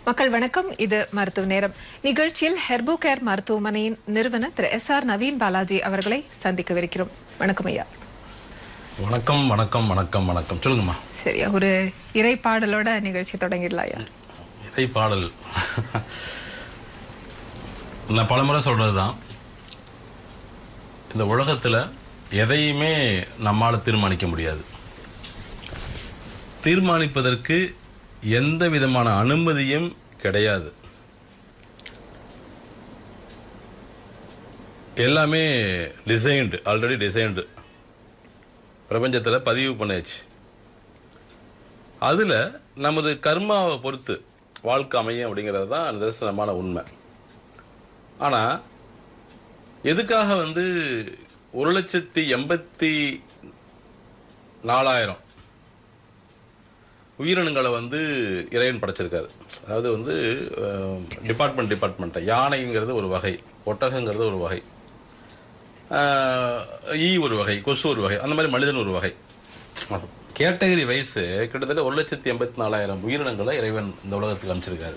மக்கள் வணக்கம். இது மருத்துவ நேரம் நிகழ்ச்சியில் ஹெர்போ கேர் மருத்துவமனையின் நிறுவனர் திரு SR நவீன் பாலாஜி அவர்களை சந்திக்கவிருக்கிறோம். வணக்கம் ஐயா. வணக்கம் வணக்கம் வணக்கம் வணக்கம். சொல்லுங்கம்மா. சரி, ஒரு இறை பாடலோட நிகழ்ச்சி தொடங்கிடலாம் ஐயா. இறை பாடல் நான் பலமுறை சொல்றதுதான், இந்த உலகத்துல எதையுமே நம்மால தீர்மானிக்க முடியாது. தீர்மானிப்பதற்கு எந்த விதமான அனுமதியும் கிடையாது. எல்லாமே டிசைன்டு, ஆல்ரெடி டிசைன்டு, பிரபஞ்சத்தில் பதிவு பண்ணியாச்சு. அதில் நமது கர்மாவை பொறுத்து வாழ்க்கை அமையும் அப்படிங்கிறது தான் நிதர்சனமான உண்மை. ஆனால் எதுக்காக 1,84,000 உயிரினங்களை இறைவன் படைச்சிருக்காரு. அதாவது டிபார்ட்மெண்ட் யானைங்கிறது ஒரு வகை, ஒட்டகங்கிறது ஒரு வகை, ஈ ஒரு வகை, கொசு ஒரு வகை, அந்த மாதிரி மனிதன் ஒரு வகை. கேட்டகரி வயசு கிட்டத்தட்ட 1,84,000 உயிரினங்களை இறைவன் இந்த உலகத்துக்கு அமைச்சிருக்காரு.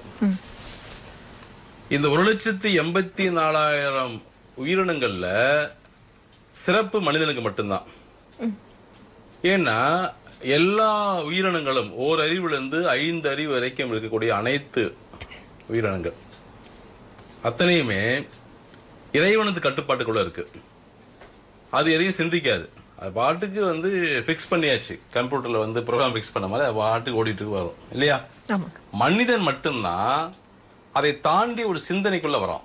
இந்த 1,84,000 உயிரினங்கள்ல சிறப்பு மனிதனுக்கு மட்டும்தான். ஏன்னா எல்லா உயிரினங்களும் ஓர் அறிவிலிருந்து 5 அறிவு வரைக்கும் இருக்கக்கூடிய அனைத்து உயிரினங்கள் அத்தனையுமே இறைவனது கட்டுப்பாட்டுக்குள்ள இருக்கு. அது எதையும் சிந்திக்காது. அது பாட்டுக்கு ஃபிக்ஸ் பண்ணியாச்சு. கம்ப்யூட்டர்ல ப்ரோக்ராம் ஃபிக்ஸ் பண்ண மாதிரி அது பாட்டுக்கு ஓடிட்டு வரும் இல்லையா? மனிதன் மட்டும்தான் அதை தாண்டி ஒரு சிந்தனைக்குள்ள வரும்.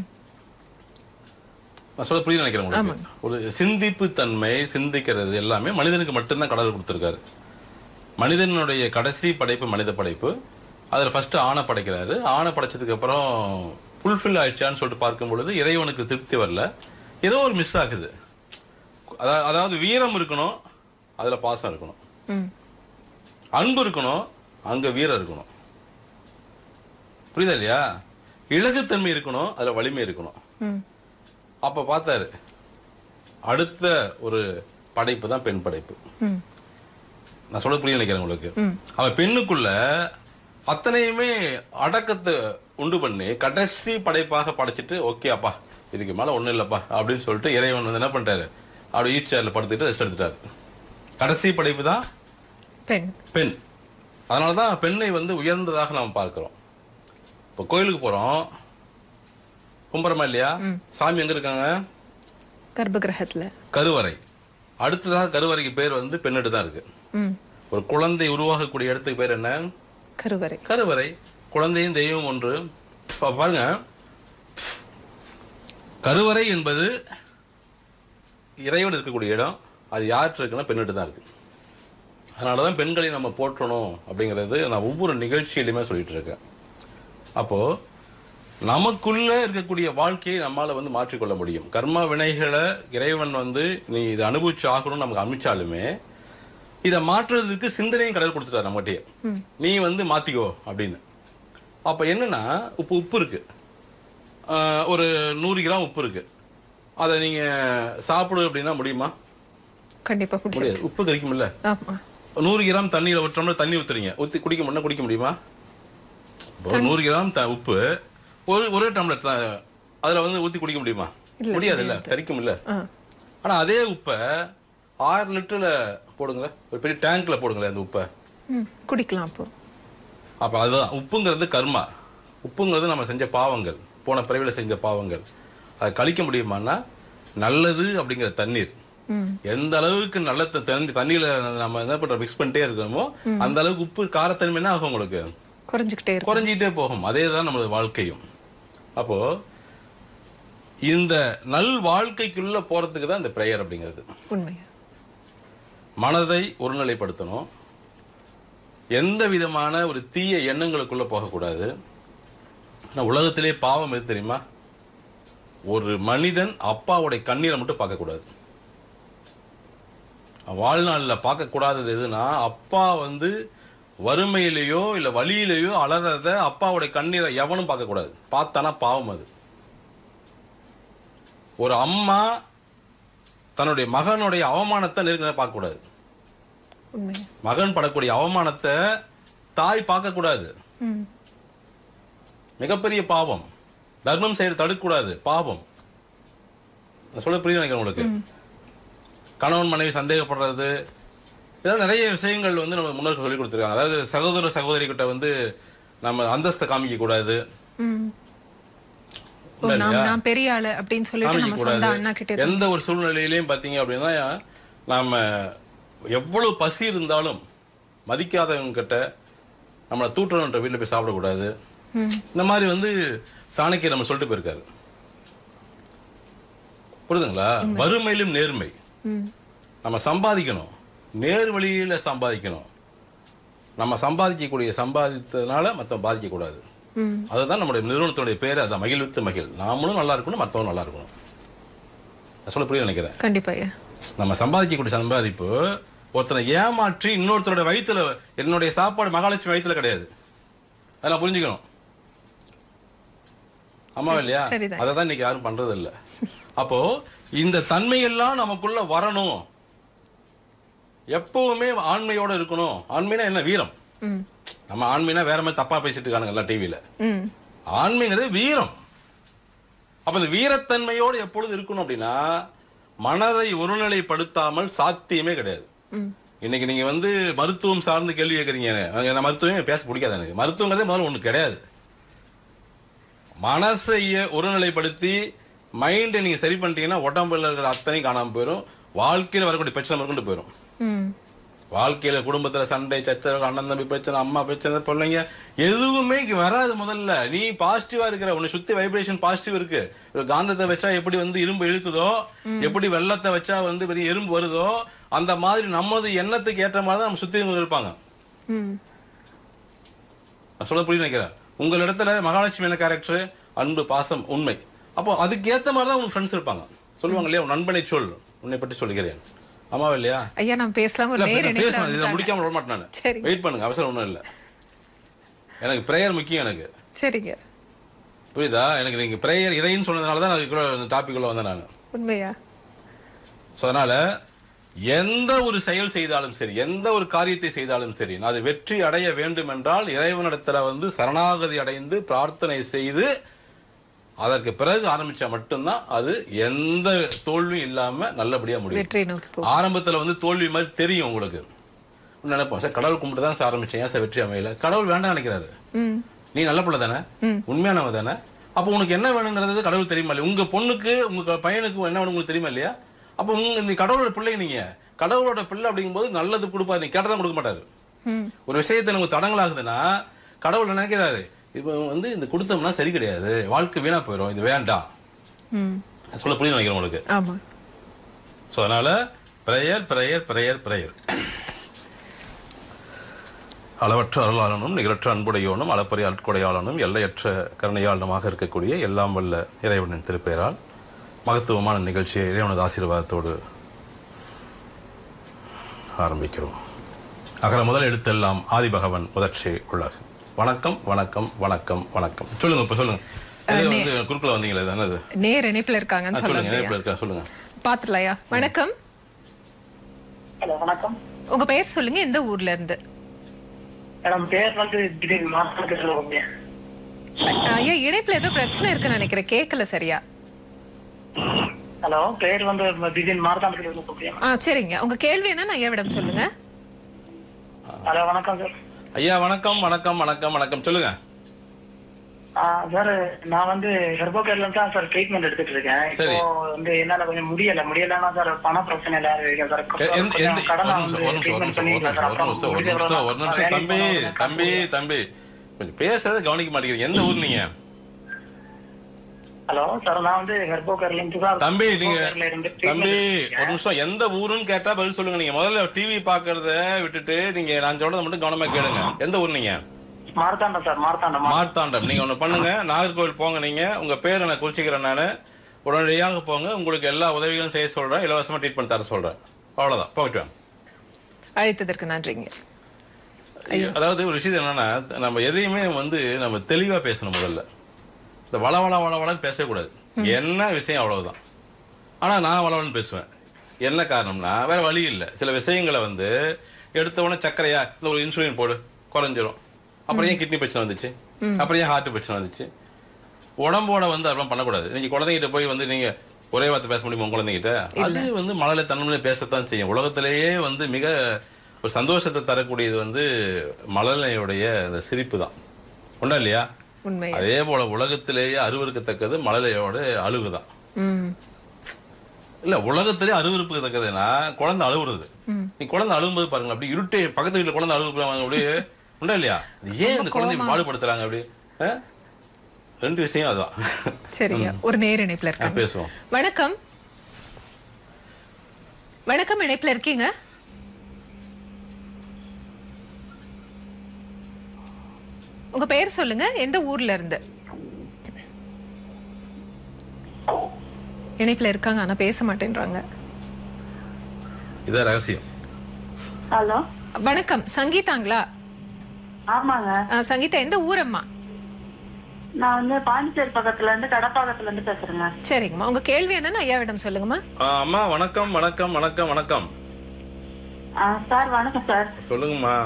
நான் சொல்ல புரியுது நினைக்கிறேன் உங்களுக்கு. ஒரு சிந்திப்பு தன்மை, சிந்திக்கிறது எல்லாமே மனிதனுக்கு மட்டும்தான் கடவுள் கொடுத்துருக்காரு. மனிதனுடைய கடைசி படைப்பு மனித படைப்பு. அதில் ஃபர்ஸ்ட் ஆணை படைக்கிறாரு. ஆணை படைச்சதுக்கு அப்புறம் ஃபுல்ஃபில் ஆயிடுச்சான்னு சொல்லிட்டு பார்க்கும் பொழுது இறைவனுக்கு திருப்தி வரல, ஏதோ ஒரு மிஸ் ஆகுது. அதாவது வீரம் இருக்கணும், அதில் பாசம் இருக்கணும், அன்பு இருக்கணும், அங்கே வீரம் இருக்கணும். புரியுதா இல்லையா? இலகுத்தன்மை இருக்கணும், அதில் வலிமை இருக்கணும். அப்ப பார்த்தாரு, அடுத்த ஒரு படைப்பு தான் பெண் படைப்பு. நான் சொல்ல புரிய நினைக்கிறேன் உங்களுக்கு. அவ பெண்ணுக்குள்ள அத்தனையுமே அடக்கத்தை உண்டு பண்ணி கடைசி படைப்பாக படைச்சிட்டு, ஓகே அப்பா இதுக்கு மேல ஒண்ணும் இல்லப்பா அப்படின்னு சொல்லிட்டு இறைவன் என்ன பண்ணிட்டாரு, அப்படி ஈச் சேர்ல படுத்துட்டு ரெஸ்ட் எடுத்துட்டாரு. கடைசி படைப்பு தான் பெண். அதனாலதான் பெண்ணை உயர்ந்ததாக நாம் பார்க்கிறோம். இப்போ கோயிலுக்கு போறோம், கும்பரமா இல்லையா? சாமி எங்க இருக்காங்க? கர்ப்பகிரகத்துல, கருவறை. அடுத்ததாக கருவறைக்கு பேர் பெண்ணிட்டு தான் இருக்கு. ஒரு குழந்தை உருவாகக்கூடிய இடத்துக்கு பேர் என்ன? கருவறை. கருவறை. குழந்தையும் தெய்வம் ஒன்று. பாருங்க, கருவறை என்பது இறைவன் இருக்கக்கூடிய இடம். அது யார்கிட்ட இருக்குன்னா பெண்ணிட்டு தான் இருக்கு. அதனாலதான் பெண்களை நம்ம போற்றணும் அப்படிங்கிறது நான் ஒவ்வொரு நிகழ்ச்சியிலுமே சொல்லிட்டு இருக்கேன். அப்போ நமக்குள்ள இருக்கக்கூடிய வாழ்க்கையை நம்மால மாற்றிக்கொள்ள முடியும். கர்ம வினைகளை இறைவன் நீ இதை அனுபவிச்சு ஆகணும்னு நமக்கு அமைச்சாலுமே இதை மாற்றுறதுக்கு சிந்தனையும் கடவுள் கொடுத்துட்டாரு நம்மகிட்டயே. நீ மாத்திக்கோ அப்படின்னு. அப்ப என்னன்னா, உப்பு இருக்கு, ஒரு 100 கிராம் உப்பு இருக்கு. அதை நீங்க சாப்பிடு அப்படின்னா முடியுமா? கண்டிப்பா முடியாது. உப்பு கரிக்கும்ல. 100 கிராம் தண்ணியில ஒரு டம்ளர் தண்ணி ஊத்துறீங்க, ஊத்தி குடிக்க முடியுமா? 100 கிராம் உப்பு ஒரே டம்ளர் அதுல ஊத்தி குடிக்க முடியுமா? முடியாது இல்ல, கரிக்கும் இல்ல. ஆனா அதே உப்பை 6 லிட்டர்ல போடுங்க, ஒரு பெரிய டேங்க்ல போடுங்களேன், அந்த உப்பை குடிக்கலாம். அப்ப அதுதான் உப்புங்கிறது கர்மா. உப்புங்கிறது நம்ம செஞ்ச பாவங்கள், போன பிறவில செஞ்ச பாவங்கள். அதை கழிக்க முடியுமான்னா, நல்லது அப்படிங்கிற தண்ணீர் எந்த அளவுக்கு நல்ல தண்ணியில நம்ம என்ன பண்ற மிக்ஸ் பண்ணிட்டே இருக்கோமோ அந்த அளவுக்கு உப்பு காரத்தன்மை என்ன ஆகும் உங்களுக்கு? குறைஞ்சிக்கிட்டே போகும். அதே தான் நமது வாழ்க்கையும். அப்போ இந்த நல் வாழ்க்கைக்குள்ள போறதுக்கு தான் இந்த பிரேயர் அப்படிங்கிறது. மனதை ஒருநிலைப்படுத்தணும். எந்த விதமான ஒரு தீய எண்ணங்களுக்குள்ள போகக்கூடாது. உலகத்திலே பாவம் எது தெரியுமா? ஒரு மனிதன் அப்பாவுடைய கண்ணீரை மட்டும் பார்க்கக்கூடாது. வாழ்நாளில் பார்க்கக்கூடாதது எதுனா, அப்பா வறுமையிலேயோ இல்ல வழியிலேயோ அலறத அப்பாவுடைய கண்ணீரை எவனும் பார்க்க கூடாது. பார்த்தானா பாவம் அது. ஒரு அம்மா தன்னுடைய மகனுடைய அவமானத்தை நெருங்க பார்க்க கூடாது. மகன் படக்கூடிய அவமானத்தை தாய் பார்க்க கூடாது. மிகப்பெரிய பாவம். தர்மம் செய்ய தடுக்கக்கூடாது, பாவம். சொல்ல புரிய நினைக்கிறேன் உங்களுக்கு. கணவன் மனைவி சந்தேகப்படுறது, இதெல்லாம் நிறைய விஷயங்கள் வந்து நம்ம முன்னோர்கள் சொல்லி கொடுத்துருக்காங்க. அதாவது சகோதர சகோதரி கிட்ட வந்து நம்ம அந்தஸ்தை காமிக்க கூடாது, பெரிய ஆளு அப்படின்னு சொல்லிட்டு எந்த ஒரு சூழ்நிலையிலையும் பாத்தீங்க அப்படின்னா நாம எவ்வளவு பசி இருந்தாலும் மதிக்காதவங்க கிட்ட நம்மளை தூட்டுறவன்ற வீட்டுல போய் சாப்பிடக்கூடாது. இந்த மாதிரி வந்து சாணக்கியர் நம்ம சொல்லிட்டு போயிருக்காரு. புரியுதுங்களா? வறுமையிலும் நேர்மை. நம்ம சம்பாதிக்கணும், நேர் வழியில சம்பாதிக்கணும். நம்ம சம்பாதிக்கக்கூடிய சம்பாதித்ததுனால மற்றவங்க பாதிக்க கூடாது. அதுதான் நம்முடைய நிறுவனத்தினுடைய பேரு. அதான் மகிழ்வித்து மகிழ். நாமளும் நல்லா இருக்கணும், மற்றவங்க நல்லா இருக்கணும். சொல்ல புரிய நினைக்கிறேன். கண்டிப்பா. நம்ம சம்பாதிக்கக்கூடிய சம்பாதிப்பு ஒருத்தனை ஏமாற்றி இன்னொருத்தரோட வயிற்றுல, என்னுடைய சாப்பாடு மகாலட்சுமி வயிற்றுல கிடையாது, அதெல்லாம் புரிஞ்சுக்கணும். ஆமா இல்லையா? அதை தான் இன்னைக்கு யாரும் பண்றது இல்லை. அப்போ இந்த தன்மையெல்லாம் நமக்குள்ள வரணும். எப்பவுமே ஆண்மையோட இருக்கணும். ஆண்மைனா என்ன? வீரம். நம்ம ஆண்மைனா வேற மாதிரி தப்பா பேசிட்டு இருக்கானுங்க எல்லாம் டிவியில. ஆண்மைங்கிறது வீரம். அப்ப இந்த வீரத்தன்மையோடு எப்பொழுது இருக்கணும் அப்படின்னா மனதை ஒருநிலைப்படுத்தாமல் சாத்தியமே கிடையாது. இன்னைக்கு நீங்க வந்து மருத்துவம் சார்ந்து கேள்வி கேட்கறீங்க. நான் மருத்துவமே பேச பிடிக்காது எனக்கு. மருத்துவங்கிறதே முதல்ல ஒண்ணு கிடையாது. மனசைய ஒருநிலைப்படுத்தி மைண்டை நீங்க சரி பண்ணிட்டீங்கன்னா உடம்புல இருக்கிற அத்தனையும் காணாம போயிடும். வாழ்க்கையில வரக்கூடிய பிரச்சனை கொண்டு போயிடும். வாழ்க்கையில குடும்பத்துல சண்டை சச்சரவு, அண்ணன் தம்பி பிரச்சனை, அம்மா பிரச்சனை, பிள்ளைங்க எதுவுமே வராது. முதல்ல நீ பாசிட்டிவா இருக்கிற, உன்னை சுத்தி வைப்ரேஷன் பாசிட்டிவ் இருக்கு. காந்தத்தை வச்சா எப்படி வந்து இரும்பு இழுக்குதோ, எப்படி வெள்ளத்தை வச்சா வந்து எறும்பு வருதோ, அந்த மாதிரி நமது எண்ணத்துக்கு ஏற்ற மாதிரி தான் நம்ம சுத்தி இருப்பாங்க. நான் சொல்ல புரிய நினைக்கிறேன். உங்கள் இடத்துல மகாலட்சுமி என்ன கேரக்டர்? அன்பு, பாசம், உண்மை. அப்போ அதுக்கு ஏத்த மாதிரி தான் உங்க ஃப்ரெண்ட்ஸ் இருப்பாங்க. சொல்லுவாங்க இல்லையா, உன் நண்பனை சொல், உன்னை பற்றி சொல்லுகிறேன். ஆமாவா இல்லையா? ஐயா நான் பேசலாம். இதை முடிக்காம விட மாட்டேன் நான். வெயிட் பண்ணுங்க, அவசரம் ஒண்ணும் இல்லை. எனக்கு பிரேயர் முக்கியம் எனக்கு. சரிங்க, புரியுதா? எனக்கு நீங்க பிரேயர் இறைன்னு சொன்னதுனால தான் நான் டாபிக் உள்ள வந்தேன் நான். உண்மையா? அதனால எந்த ஒரு செயல் செய்தாலும் சரி, எந்த ஒரு காரியத்தை செய்தாலும் சரி, அது வெற்றி அடைய வேண்டும் என்றால் இறைவனிடத்துல வந்து சரணாகதி அடைந்து பிரார்த்தனை செய்து அதற்கு பிறகு ஆரம்பிச்சா மட்டும்தான் அது எந்த தோல்வியும் இல்லாம நல்லபடியா முடியும். ஆரம்பத்துல வந்து தோல்வி மாதிரி தெரியும் உங்களுக்கு. நினைப்போம், சார் கடவுள் கும்பிட்டு தான் சார் ஆரம்பிச்சேன், ஏன் சார் வெற்றி அமையல? கடவுள் வேண்டாம் நினைக்கிறாரு. நீ நல்ல பிள்ளை தானே, உண்மையானவ தானே, அப்போ உனக்கு என்ன வேணுங்கிறது கடவுள் தெரியுமா இல்லையா? உங்க பொண்ணுக்கு உங்க பையனுக்கு என்ன வேணும் உங்களுக்கு தெரியுமா இல்லையா? அப்போ நீ கடவுளோட பிள்ளை. நீங்க கடவுளோட பிள்ளை அப்படிங்கும்போது நல்லது கொடுப்பாரு, நீ கேட்டதான் கொடுக்க மாட்டாரு. ஒரு விஷயத்தை நமக்கு தடங்களாகுதுன்னா கடவுள் நினைக்கிறாரு, இப்ப வந்து இந்த கொடுத்தோம்னா சரி கிடையாது, வாழ்க்கை வீணா போயிடும், இது வேண்டாம். சொல்ல புரிய நினைக்கிறேன் உங்களுக்கு. சோ அதனால பிரேயர் பிரேயர் பிரேயர் பிரேயர். அளவற்ற அருளாளனும் நிகரற்ற அன்புடையோனும் அளப்பரிய அற்கொடையாளனும் எல்லையற்ற கருணையாளனுமாக இருக்கக்கூடிய எல்லாம் வல்ல இறைவனின் திருப்பெயரால் மகத்துவமான நிகழ்ச்சியை இறைவனது ஆசீர்வாதத்தோடு ஆரம்பிக்கிறோம். அகர முதல் எழுத்தெல்லாம் ஆதிபகவன் முதற்றே உள்ளாக. வணக்கம் வணக்கம் வணக்கம் வணக்கம். சொல்லுங்க, இப்ப சொல்லுங்க. வந்து குறுக்குல வந்தீங்களே, என்னது? நேர் இணைப்புல இருக்காங்கன்னு சொல்லுங்க. இணைப்புல இருக்கா, சொல்லுங்க. பாத்துலையா? வணக்கம். ஹலோ, வணக்கம். உங்க பெயர் சொல்லுங்க, எந்த ஊர்ல இருந்து? மேடம் பேர் வந்து திடீர் மாசத்துக்கு சொல்லுங்க. ஐயா இணைப்புல ஏதோ பிரச்சனை இருக்குன்னு நினைக்கிறேன், கேட்கல சரியா. ஹலோ, பேர் வந்து திடீர் மார்த்தாண்டத்துல இருந்து சொல்றேன். சரிங்க, உங்க கேள்வி என்ன ஐயாவிடம் சொல்லுங்க. ஹலோ, வணக்கம் சார். ஐயா வணக்கம் வணக்கம் வணக்கம் வணக்கம், சொல்லுங்க. சார் நான் வந்து ஹெர்போகேர்ல தான் சார் ட்ரீட்மெண்ட் எடுத்துட்டு இருக்கேன். இப்போ வந்து என்னால கொஞ்சம் முடியலன்னா சார் பண பிரச்சனை இருக்கு சார். ஒரு நிமிஷம் தம்பி தம்பி தம்பி கொஞ்சம் பேசுறத கவனிக்க மாட்டேங்கிறீங்க. எந்த ஊர் நீங்க? ஹலோ சார், நான் வந்து ஹெர்போகேர்ல இருந்து தான். தம்பி நீங்க தம்பி ஒரு நிமிஷம், எந்த ஊருன்னு கேட்டா பதில் சொல்லுங்க. நீங்க முதல்ல டிவி பாக்குறத விட்டுட்டு நீங்க நான் சொல்றத மட்டும் கவனமா கேளுங்க. எந்த ஊர் நீங்க? மார்த்தாண்டம் சார். மார்த்தாண்டம். நீங்க ஒண்ணு பண்ணுங்க, நாகர்கோவில் போங்க. நீங்க உங்க பேரை நான் குறிச்சிக்கிறேன். நானு உடனடியாக போங்க, உங்களுக்கு எல்லா உதவிகளும் செய்ய சொல்றேன், இலவசமா ட்ரீட்மெண்ட் தர சொல்றேன். அவ்வளவுதான், போயிட்டு வாங்க. அழைத்ததற்கு நன்றிங்க. அதாவது ஒரு விஷயம் என்னன்னா, நம்ம எதையுமே வந்து நம்ம தெளிவா பேசணும். முதல்ல இந்த வளவளன்னு பேசக்கூடாது. என்ன விஷயம் அவ்வளவுதான். ஆனா நான் வளவளன்னு பேசுவேன். என்ன காரணம்னா வேற வழி இல்லை. சில விஷயங்களை வந்து எடுத்த உடனே சர்க்கரையா இந்த ஒரு இன்சுலின் போடு குறைஞ்சிரும், அப்புறம் ஏன் கிட்னி பிரச்சனை வந்துச்சு? அப்புறம் ஏன் ஹார்ட் பிரச்சனை வந்துச்சு? உடம்போட வந்து அதெல்லாம் பண்ணக்கூடாது. நீங்க குழந்தைகிட்ட போய் வந்து நீங்க ஒரே வார்த்தை பேச முடியுமா குழந்தைகிட்ட? அது வந்து மழலை தன்மையில பேசத்தான் செய்யும். உலகத்திலேயே வந்து மிக ஒரு சந்தோஷத்தை தரக்கூடியது வந்து மழலையுடைய அந்த சிரிப்பு தான். உண்டா இல்லையா? அதே போல உலகத்திலேயே அருவருக்கத்தக்கது மழலையோட அழுகுதான். இல்ல உலகத்திலே அருவருப்புக்கத்தக்கதுன்னா குழந்தை அழுகுறது. நீ குழந்தை அழுகும்போது பாருங்க, அப்படி இருட்டே பக்கத்து வீட்டுல குழந்தை அழுகுறாங்க அப்படியே. உண்டா இல்லையா? ஏன் இந்த குழந்தை பாடுபடுத்துறாங்க அப்படி? ரெண்டு விஷயம் அதான். சரிங்க, ஒரு நேர இணைப்புல இருக்காங்க, பேசுவோம். வணக்கம். வணக்கம், இணைப்புல இருக்கீங்க. உங்க பெயர் சொல்லுங்க, எந்த ஊர்ல இருந்து? இணைப்புல இருக்காங்க ஆனா பேச மாட்டேன்றாங்க. இதான் ரகசியம். ஹலோ, வணக்கம். சங்கீதாங்களா? ஆமாங்க. சங்கீதா, எந்த ஊரம்மா? நான் வந்து பாண்டிச்சேரி பக்கத்துல இருந்து, கடப்பாக்கத்துல இருந்து பேசுறேங்க. சரிங்கம்மா, உங்க கேள்வி என்னன்னு ஐயாவிடம் சொல்லுங்கம்மா. அம்மா வணக்கம். வணக்கம் வணக்கம் வணக்கம் சார். வணக்கம் சார். சொல்லுங்கம்மா.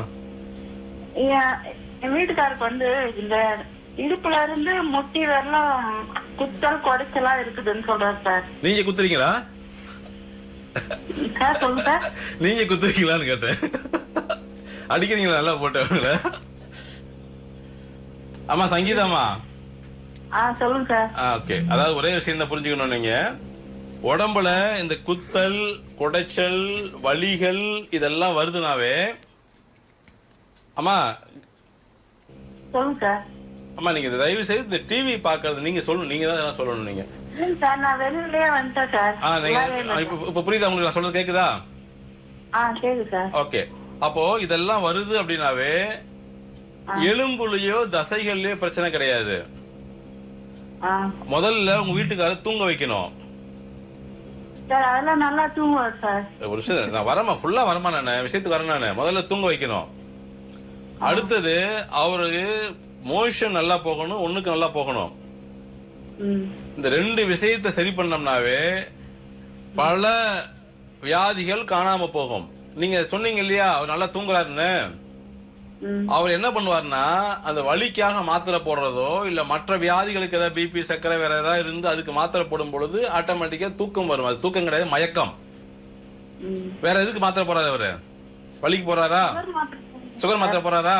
என் வீட்டுக்காருக்கு வந்து இந்த இடுப்புல இருந்து முட்டி வரலாம் குத்தல் குடைச்சலா இருக்குதுன்னு சொல்றாரு சார். நீங்க குத்துறீங்களா சார்? சொல்லுங்க சார். நீங்க குத்துறீங்களான்னு கேட்டேன். அடிக்கிறீங்களா நல்லா போட்டவங்கள? ஆமா சங்கீதாமா. சொல்லுங்க சார். ஓகே, அதாவது ஒரே விஷயம் தான் புரிஞ்சுக்கணும். நீங்க உடம்புல இந்த குத்தல் குடைச்சல் வலிகள் இதெல்லாம் வருதுனாவே, அம்மா சொல்லுங்க சார். அம்மா நீங்க தயவு செய்து இந்த டிவி பாக்குறது நீங்க சொல்லணும். நீங்க தான் சொல்லணும். நீங்க சார் நான் வெளியிலேயே வந்துட்டேன் சார். இப்ப புரியுதா உங்களுக்கு? நான் சொல்றது கேக்குதா? கேக்குது சார். ஓகே, அப்போ இதெல்லாம் வருது அப்படின்னாவே எலும்புலயோ தசைகள்லயோ பிரச்சனை கிடையாது. முதல்ல உங்க வீட்டுக்காரர் தூங்க வைக்கணும். அதெல்லாம் நல்லா தூங்குவார் சார். ஒரு விஷயம் நான் வரமா ஃபுல்லா வரமா நான் விஷயத்துக்கு வரேன். நான் முதல்ல தூங்க வைக்கணும். அடுத்தது அவருக்கு மோஷன் நல்லா போகணும், ஒண்ணுக்கு நல்லா போகணும். இந்த ரெண்டு விஷயத்தை சரி பண்ணோம்னாவே பல வியாதிகள் காணாம போகும். நீங்க சொன்னீங்க இல்லையா அவர் நல்லா தூங்குறாருன்னு. அவர் என்ன பண்ணுவார்னா அந்த வலிக்காக மாத்திரை போடுறதோ இல்ல மற்ற வியாதிகளுக்கு ஏதாவது பிபி சர்க்கரை வேற ஏதாவது இருந்து அதுக்கு மாத்திரை போடும் பொழுது ஆட்டோமேட்டிக்கா தூக்கம் வரும். அது தூக்கம் கிடையாது, மயக்கம். வேற எதுக்கு மாத்திரை போறாரு அவரு? வலிக்கு போறாரா? சுகர் மாத்திரை போறாரா?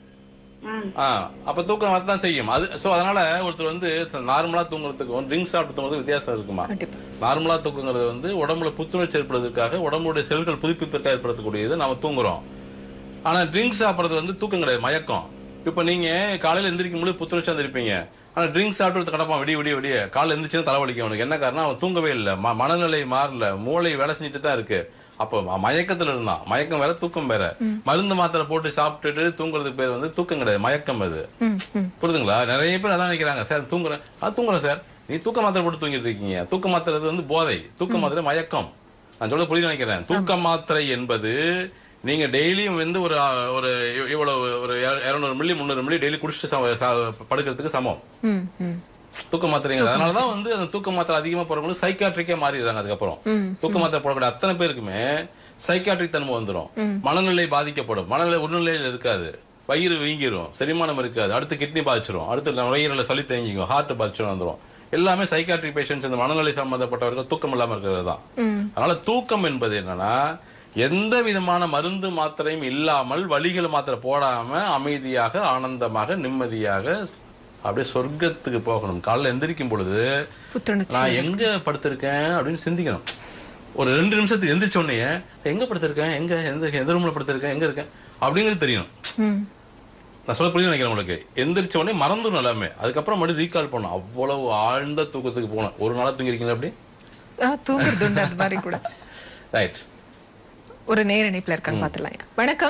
அப்ப தூக்கம் வரதான் செய்யும். அது அதனால ஒருத்தர் வந்து நார்மலா தூங்குறதுக்கும் ட்ரிங்க்ஸ் சாப்பிட்டு தூங்குறது வித்தியாசம் இருக்குமா? நார்மலா தூக்குங்கிறது வந்து உடம்புல புத்துணர்ச்சி ஏற்படுவதற்காக உடம்புடைய செல்கள் புதுப்பிப்பதற்காக ஏற்படுத்தக்கூடியது நாம தூங்குறோம். ஆனா ட்ரிங்க்ஸ் சாப்பிடுறது வந்து தூக்கம் கிடையாது, மயக்கம். இப்ப நீங்க காலையில எந்திரிக்கும் போது புத்துணர்ச்சியா இருந்திருப்பீங்க. ஆனா ட்ரிங்க்ஸ் சாப்பிட்டு கிடப்பான் விடிய காலைல எந்திரிச்சுன்னா தலைவலிக்கும் அவனுக்கு. என்ன காரணம்? அவன் தூங்கவே இல்லை, மனநிலை மாறல, மூளை வேலை செஞ்சுட்டு தான் இருக்கு. அப்போ மயக்கத்துல இருந்தான். மயக்கம் வேற, தூக்கம் வேற. மருந்து மாத்திரை போட்டு சாப்பிட்டுட்டு தூங்குறதுக்கு பேர் வந்து தூக்கம் கிடையாது, மயக்கம். அது புரியுதுங்களா? நிறைய பேர் அதான் நினைக்கிறாங்க, சார் தூங்குறேன் சார். நீ தூக்க மாத்திரை போட்டு தூங்கிட்டு இருக்கீங்க. தூக்க மாத்திரை வந்து போதை, தூக்க மாத்திரை மயக்கம். நான் சொல்ல புரியுது நினைக்கிறேன். தூக்க மாத்திரை என்பது நீங்க டெய்லியும் வந்து ஒரு இவ்வளவு ஒரு 200 மில்லி 300 மில்லி டெய்லி குடிச்சிட்டு படுக்கிறதுக்கு சமம் தூக்க மாத்திரைங்க. அதனாலதான் வந்து அந்த தூக்க மாத்திரை அதிகமா போறவங்களுக்கு சைக்காட்ரிக்கா மாறிடுறாங்க. அதுக்கப்புறம் தூக்க மாத்திரை போடக்கூடிய அத்தனை பேருக்குமே சைக்காட்ரிக் தன்மை வந்துடும். மனநிலை பாதிக்கப்படும், மனநிலை உடல்நிலையில இருக்காது, வயிறு வீங்கிரும், செரிமானம் இருக்காது, அடுத்து கிட்னி பாதிச்சிரும், அடுத்து நுரையீரல சளி தேங்கிக்கும், ஹார்ட் பாதிச்சிடும் வந்துடும். எல்லாமே சைக்காட்ரிக் பேஷன்ஸ், இந்த மனநிலை சம்பந்தப்பட்டவர்கள் தூக்கம் இல்லாம இருக்கிறது தான். அதனால தூக்கம் என்பது என்னன்னா எந்த விதமான மருந்து மாத்திரையும் இல்லாமல் வலிகள் மாத்திரை போடாம அமைதியாக ஆனந்தமாக நிம்மதியாக அப்படியே சொர்க்கத்துக்கு போகணும். காலைல எந்திரிக்கும் பொழுது நான் எங்க படுத்திருக்கேன் அப்படின்னு சிந்திக்கணும். ஒரு 2 நிமிஷத்துக்கு எந்திரிச்ச உடனே எங்க படுத்திருக்கேன், எந்த ரூம்ல படுத்திருக்கேன், எங்க இருக்கேன் அப்படிங்கிறது தெரியணும். நான் சொல்ல புரியும் நினைக்கிறேன் உங்களுக்கு. எந்திரிச்ச உடனே மறந்துடும் எல்லாமே. அதுக்கப்புறம் மறுபடியும் ரீகால் பண்ணணும். அவ்வளவு ஆழ்ந்த தூக்கத்துக்கு போனோம். ஒரு நாளா தூங்கிருக்கீங்களா அப்படி? தூங்குறது அது மாதிரி கூட. ரைட். ஒரு நேர இணைப்புல இருக்காங்க, பாத்துலாம். வணக்கம்.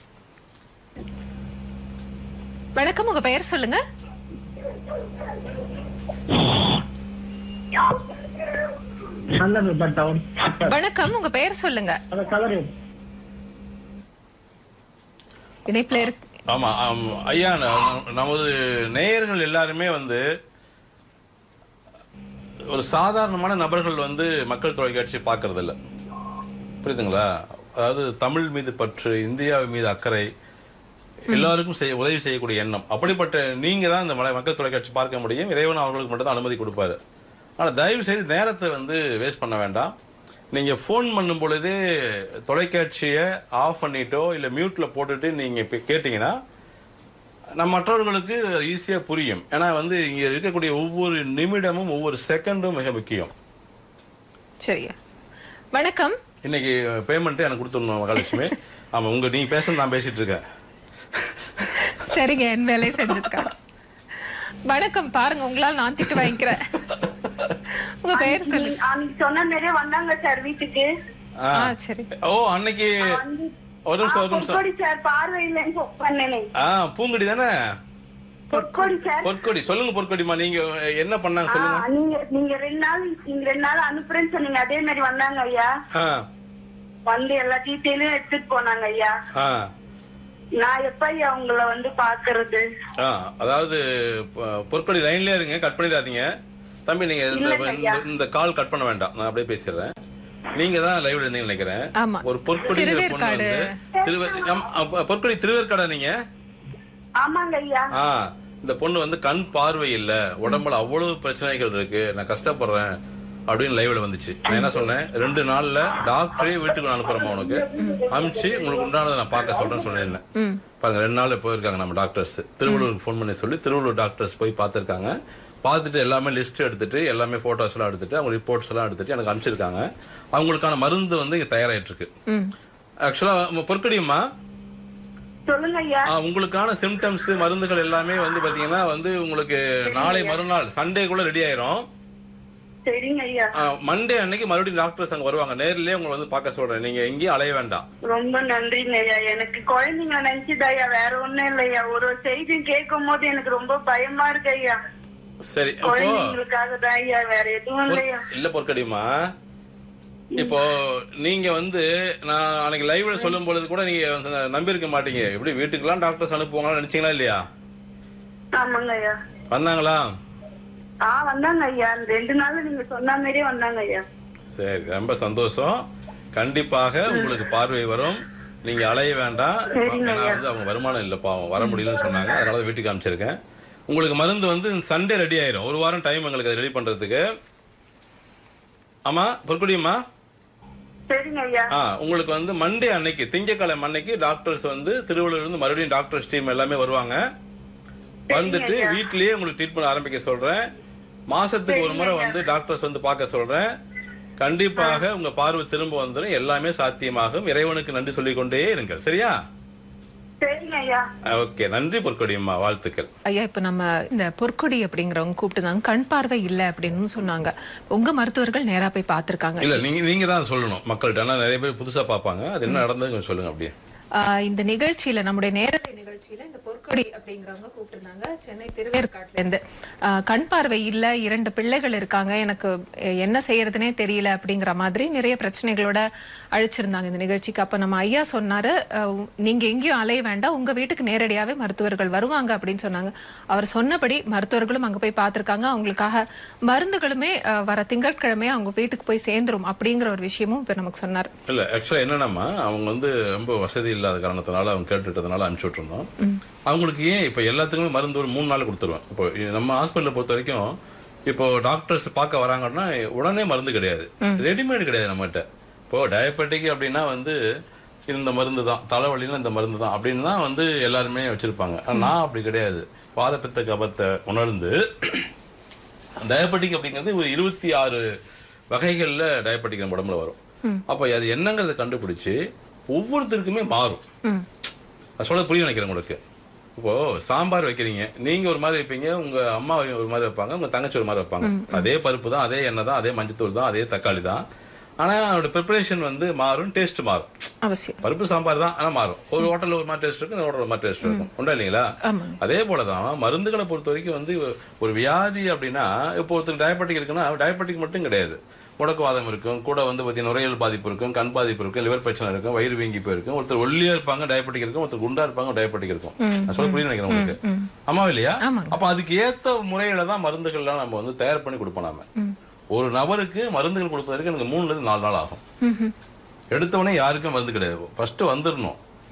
வணக்கம், உங்க பெயர் சொல்லுங்க. வணக்கம், உங்க பெயர் சொல்லுங்க. இணைப்புல இருக்கு. ஆமா ஐயா, நமது நேயர்கள் எல்லாருமே வந்து ஒரு சாதாரணமான நபர்கள் வந்து மக்கள் தொலைக்காட்சி பார்க்கறது இல்ல, புரியுதுங்களா? அதாவது தமிழ் மீது பற்று, இந்தியாவின் மீது அக்கறை, எல்லாருக்கும் உதவி செய்யக்கூடிய எண்ணம். அப்படிப்பட்ட நீங்க தான் இந்த மக்கள் தொலைக்காட்சி பார்க்க முடியும். இறைவன் அவர்களுக்கு மட்டும் தான் அனுமதி கொடுப்பாரு. ஆனால் தயவு செய்து நேரத்தை வந்து வேஸ்ட் பண்ண வேண்டாம். நீங்கள் ஃபோன் பண்ணும் பொழுதே தொலைக்காட்சியை ஆஃப் பண்ணிட்டோ இல்லை மியூட்டில் போட்டுட்டு நீங்கள் இப்போ கேட்டிங்கன்னா மற்றவர்களுக்கு ஈஸியாக புரியும். ஏன்னா வந்து இங்கே இருக்கக்கூடிய ஒவ்வொரு நிமிடமும் ஒவ்வொரு செகண்டும் மிக முக்கியம். சரியா? வணக்கம். இன்னைக்கு பேமெண்ட்டு எனக்கு கொடுத்துடணும் மகாலட்சுமி. ஆமாம், நீங்கள் பேச நான் பேசிட்டு இருக்கேன். சரிங்க, என் வேலையை செஞ்சுருக்கா. வணக்கம். பாருங்க, உங்களால் நான் திட்டு வாங்கிக்கிறேன். உங்க பேர் சொல்லுங்க. சொன்ன மாதிரியே வந்தாங்க சார் வீட்டுக்கு. சரி. ஓ, அன்னைக்கு ஒரு நிமிஷம் சார் பார்வையில்லைன்னு பண்ணேனே. பூங்கொடி தானே? பொற்கொடி சார். பொற்கொடி சொல்லுங்க. பொற்கொடிமா, நீங்க என்ன பண்ணாங்க சொல்லுங்க. நீங்க 2 நாள் அனுப்புறேன்னு சொன்னீங்க. அதே மாதிரி வந்தாங்க ஐயா. வந்து எல்லா டீட்டெயிலும் எடுத்துட்டு போனாங்க ஐயா. நான் எப்ப ஐயா உங்களை வந்து பாக்குறது? அதாவது பொற்கொடி லைன்லயே இருங்க, கட் பண்ணிடாதீங்க தம்பி. நீங்க இந்த கால் கட் பண்ண வேண்டாம், நான் அப்படியே பேசிடுறேன். நீங்க தான் லைவ்ல இருந்தீங்கன்னு நினைக்கிறேன். ஒரு பொற்கொடி பொற்கொடி திருவேற்காடா நீங்க? ஆமாங்க ஐயா. இந்த பொண்ணு வந்து கண் பார்வை இல்ல, உடம்புல அவ்வளவு பிரச்சனைகள் இருக்கு, நான் கஷ்டப்படுறேன் அப்படின்னு லைவ்ல வந்துச்சு. நான் என்ன சொன்னேன், 2 நாள்ல டாக்டரே வீட்டுக்கு அனுப்புறேன், உனக்கு அனுப்பிச்சு உங்களுக்கு உண்டானதை நான் பார்க்க சொல்றேன்னு சொன்னேன். பாருங்க, 2 நாள்ல போயிருக்காங்க நம்ம டாக்டர்ஸ். திருவள்ளூருக்கு ஃபோன் பண்ணி சொல்லி திருவள்ளூர் டாக்டர்ஸ் போய் பார்த்துருக்காங்க. பார்த்துட்டு எல்லாமே லிஸ்ட் எடுத்துட்டு எல்லாமே போட்டோஸ் எல்லாம் எடுத்துட்டு அவங்க ரிப்போர்ட்ஸ் எல்லாம் எடுத்துட்டு எனக்கு அனுப்பிச்சிருக்காங்க. அவங்களுக்கான மருந்து வந்து இங்க தயாராயிட்டு இருக்கு. ஆக்சுவலா பொற்கொடியம்மா, உங்களுக்கான சிம்டம்ஸ் மருந்துகள் எல்லாமே வந்து பாத்தீங்கன்னா வந்து உங்களுக்கு நாளை மறுநாள் சண்டேக்குள்ள ரெடி ஆயிரும். மண்டே அன்னைக்கு மறுபடியும் டாக்டர்ஸ் அங்க வருவாங்க, நேர்லயே உங்களை வந்து பார்க்க சொல்றேன். நீங்க எங்கேயும் அலைய வேண்டாம். ரொம்ப நன்றிங்க ஐயா. எனக்கு குழந்தைங்க நினைச்சுதாயா, வேற ஒண்ணும் இல்லையா. ஒரு செய்தி கேட்கும் போது எனக்கு ரொம்ப பயமா இருக்கு ஐயா. சரி, இல்ல பொற்கடிமா, இப்போ நீங்க வந்து நான் அன்னைக்கு லைவ்ல சொல்லும் பொழுது கூட நீங்க நம்பியிருக்க மாட்டீங்க. எப்படி வீட்டுக்கெல்லாம் டாக்டர்ஸ் அனுப்புவாங்கன்னு நினைச்சீங்களா இல்லையா? வந்தாங்களா? வந்தாங்க ஐயா. 2 நாள்ல நீங்க சொன்ன மாதிரியே வந்தாங்க ஐயா. சரி, ரொம்ப சந்தோஷம். கண்டிப்பாக உங்களுக்கு பார்வை வரும், நீங்க அலைய வேண்டாம். ஏன்னா வந்து அவங்க வருமானம் இல்ல, பாவம் வர முடியலன்னு சொன்னாங்க, அதனால வீட்டுக்கு அனுப்பிச்சிருக்கேன். உங்களுக்கு மருந்து வந்து சண்டே ரெடி ஆயிரும். 1 வாரம் டைம் எங்களுக்கு அதை ரெடி பண்றதுக்கு. ஆமா பொற்கொடியம்மா, உங்களுக்கு வந்து மண்டே அன்னைக்கு, திங்கட்கிழமை அன்னைக்கு டாக்டர்ஸ் வந்து திருவள்ளூர்ல இருந்து மறுபடியும் டாக்டர்ஸ் டீம் எல்லாமே வருவாங்க. வந்துட்டு வீட்லயே உங்களுக்கு ட்ரீட்மெண்ட் ஆரம்பிக்க சொல்றேன். மாசத்துக்கு ஒரு முறை வந்து டாக்டர்ஸ் வந்து பார்க்க சொல்றேன். கண்டிப்பாக உங்க பார்வை திரும்ப வந்துடும், எல்லாமே சாத்தியமாகும். இறைவனுக்கு நன்றி சொல்லிக் கொண்டே இருங்கள். சரியா? ஓகே, நன்றி பொற்கொடியம்மா, வாழ்த்துக்கள். ஐயா, இப்ப நம்ம இந்த பொற்கொடி அப்படிங்கிறவங்க கூப்பிட்டுதாங்க கண் பார்வை இல்ல அப்படின்னு சொன்னாங்க. உங்க மருத்துவர்கள் நேரா போய் பாத்துருக்காங்க? இல்ல, நீங்க தான் சொல்லணும் மக்கள்கிட்ட. ஆனா நிறைய பேர் புதுசா பாப்பாங்க, அது என்ன நடந்தது சொல்லுங்க அப்படியே. இந்த நிகழ்ச்சியில, நம்முடைய நேரலை நிகழ்ச்சியில இந்த பொற்கொடி அப்படிங்கிறவங்க கூப்பிட்டுருந்தாங்க சென்னை திருவேற்காட்டுல இருந்து. கண் பார்வை இல்ல, 2 பிள்ளைகள் இருக்காங்க, எனக்கு என்ன செய்யறதுனே தெரியல அப்படிங்கிற மாதிரி நிறைய பிரச்சனைகளோட அழைச்சிருந்தாங்க இந்த நிகழ்ச்சிக்கு. அப்ப நம்ம ஐயா சொன்னாரு, நீங்க எங்கேயும் அலைய வேண்டாம், உங்க வீட்டுக்கு நேரடியாவே மருத்துவர்கள் வருவாங்க அப்படின்னு சொன்னாங்க. அவர் சொன்னபடி மருத்துவர்களும் அங்க போய் பார்த்திருக்காங்க. அவங்களுக்காக மருந்துகளுமே வர திங்கட்கிழமை அவங்க வீட்டுக்கு போய் சேர்ந்துரும் அப்படிங்கிற ஒரு விஷயமும் இப்ப நமக்கு சொன்னார். இல்ல, ஆக்சுவலா என்னன்னா அவங்க வந்து ரொம்ப வசதி இல்லாத காரணத்தினால அவங்க கேட்டுட்டதுனால அனுப்பிச்சு விட்டுருந்தோம். அவங்களுக்கு ஏன் இப்ப எல்லாத்துக்குமே மருந்து ஒரு 3 நாள் கொடுத்துருவேன். இப்போ நம்ம ஹாஸ்பிட்டலை பொறுத்த வரைக்கும் இப்போ டாக்டர்ஸ் பார்க்க வராங்கன்னா உடனே மருந்து கிடையாது, ரெடிமேடு கிடையாது நம்மகிட்ட. இப்போ டயபெட்டிக் அப்படின்னா வந்து இந்த மருந்து தான், தலைவலினா இந்த மருந்து தான் அப்படின்னு தான் வந்து எல்லாருமே வச்சிருப்பாங்க. நான் அப்படி கிடையாது. வாதப்பித்த கபத்தை உணர்ந்து டயபெட்டிக் அப்படிங்கிறது 26 வகைகள்ல டயபெட்டிக் நம்ம உடம்புல வரும். அப்போ அது என்னங்கிறத கண்டுபிடிச்சு ஒவ்வொருத்தருக்குமே மாறும். அது சொல்ல புரிய நினைக்கிறேன் உங்களுக்கு. இப்போ சாம்பார் வைக்கிறீங்க, நீங்க ஒரு மாதிரி வைப்பீங்க, உங்க அம்மா ஒரு மாதிரி வைப்பாங்க, உங்க தங்கச்சி ஒரு மாதிரி வைப்பாங்க. அதே பருப்பு தான், அதே எண்ணெய் தான், அதே மஞ்சத்தூள் தான், அதே தக்காளி தான். ஆனா அதோட ப்ரிப்பரேஷன் வந்து மாறும், டேஸ்ட் மாறும். பருப்பு சாம்பார் தான், ஆனா மாறும். ஒரு ஹோட்டல்ல ஒரு மாதிரி டேஸ்ட் இருக்கும், ஒரு ஹோட்டல்ல ஒரு மாதிரி டேஸ்ட் இருக்கும். உண்டா இல்லைங்களா? அதே போலதான் மருந்துகளை பொறுத்த வரைக்கும் வந்து ஒரு வியாதி அப்படின்னா, இப்போ ஒருத்தருக்கு டயபெட்டிக் இருக்குன்னா டயபெட்டிக் மட்டும் கிடையாது, முடக்குவாதம் இருக்கும், கூட வந்து பார்த்தீங்கன்னா நுரையீரல் பாதிப்பு இருக்கும், கண் பாதிப்பு இருக்கும், லிவர் பிரச்சனை இருக்கும், வயிறு வீங்கி போயிருக்கும். ஒருத்தர் ஒல்லியா இருப்பாங்க, டயபெட்டிக் இருக்கும், ஒருத்தர் குண்டா இருப்பாங்க, டயபெட்டிக் இருக்கும். நான் சொல்ல புரிய நினைக்கிறேன் உங்களுக்கு. ஆமா இல்லையா? அப்ப அதுக்கு ஏத்த முறையில தான் மருந்துகள்லாம் நம்ம வந்து தயார் பண்ணி கொடுப்போம். நாம ஒரு நபருக்கு மருந்துகள் கொடுப்பதற்கு எனக்கு 3 to 4 நாள் ஆகும். எடுத்தவொடனே யாருக்கும் மருந்து கிடையாது. ஃபர்ஸ்ட் வந்துடணும்,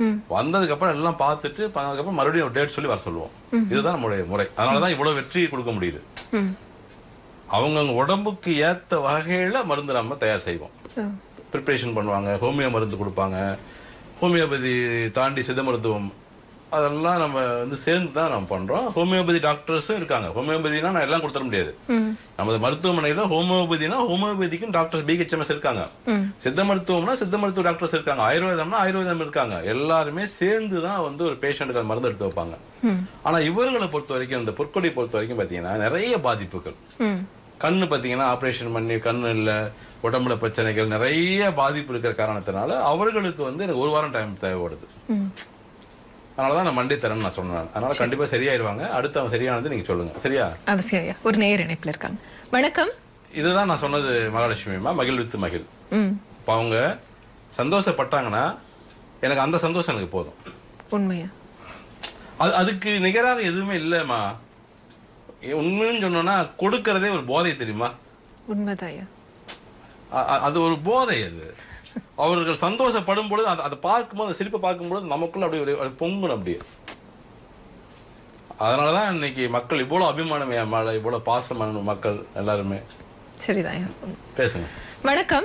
வந்ததுக்கப்புறம் எல்லாம் பார்த்துட்டு அதுக்கப்புறம் மறுபடியும் ஒரு டேட் சொல்லி வர சொல்லுவோம். இதுதான் நம்மளுடைய முறை. அதனாலதான் இவ்வளவு வெற்றி கொடுக்க முடியுது. அவங்க உடம்புக்கு ஏத்த வகையில மருந்து நம்ம தயார் செய்வோம். ப்ரிப்பரேஷன் பண்ணுவாங்க, ஹோமியோ மருந்து கொடுப்பாங்க, ஹோமியோபதி தாண்டி சித்த மருத்துவம் அதெல்லாம் நம்ம வந்து சேர்ந்து தான் நம்ம பண்றோம். ஹோமியோபதி டாக்டர்ஸும் இருக்காங்க. ஹோமியோபதினா நான் எல்லாம் கொடுத்துட முடியாது. நமது மருத்துவமனையில ஹோமியோபதினா ஹோமியோபதிக்கும் டாக்டர்ஸ் BHMS இருக்காங்க. சித்த மருத்துவம்னா சித்த மருத்துவ டாக்டர்ஸ் இருக்காங்க. ஆயுர்வேதம்னா ஆயுர்வேதம் இருக்காங்க. எல்லாருமே சேர்ந்து தான் வந்து ஒரு பேஷண்ட்டுக்கு மருந்து எடுத்து வைப்பாங்க. ஆனா இவர்களை பொறுத்த வரைக்கும், இந்த பொற்கொடி பொறுத்த வரைக்கும் பாத்தீங்கன்னா நிறைய பாதிப்புகள். கண்ணு பாத்தீங்கன்னா ஆபரேஷன் பண்ணி கண்ணு இல்ல, உடம்புல பிரச்சனைகள் நிறைய பாதிப்பு இருக்கிற காரணத்தினால அவர்களுக்கு வந்து எனக்கு 1 வாரம் டைம் தேவைப்படுது. அதனாலதான் நான் மண்டே தரேன்னு நான் சொன்னேன். அதனால கண்டிப்பா சரியாயிருவாங்க. அடுத்து அவங்க சரியானது நீங்க சொல்லுங்க. சரியா? அவசியம் ஐயா. ஒரு நேயர் இணைப்புல இருக்காங்க. வணக்கம். இதுதான் நான் சொன்னது மகாலட்சுமிமா, மகிழ் வித்து மகிழ். இப்ப அவங்க சந்தோஷப்பட்டாங்கன்னா எனக்கு அந்த சந்தோஷம் எனக்கு போதும். உண்மையா? அதுக்கு நிகராக எதுவுமே இல்லைம்மா. உண்மைன்னு சொன்னோம்னா கொடுக்கறதே ஒரு போதை தெரியுமா? உண்மைதாயா. அது ஒரு போதை. அது அவர்கள் சந்தோஷப்படும் பொழுது அதை பார்க்கும்போது, சிரிப்பை பார்க்கும்போது நமக்குள்ள அப்படியே பொங்கணும் அப்படியே. அதனாலதான் இன்னைக்கு மக்கள் இவ்வளவு அபிமானம், என் மேல இவ்வளவு பாசமான மக்கள் எல்லாருமே. சரிதான். பேசுங்க. வணக்கம்.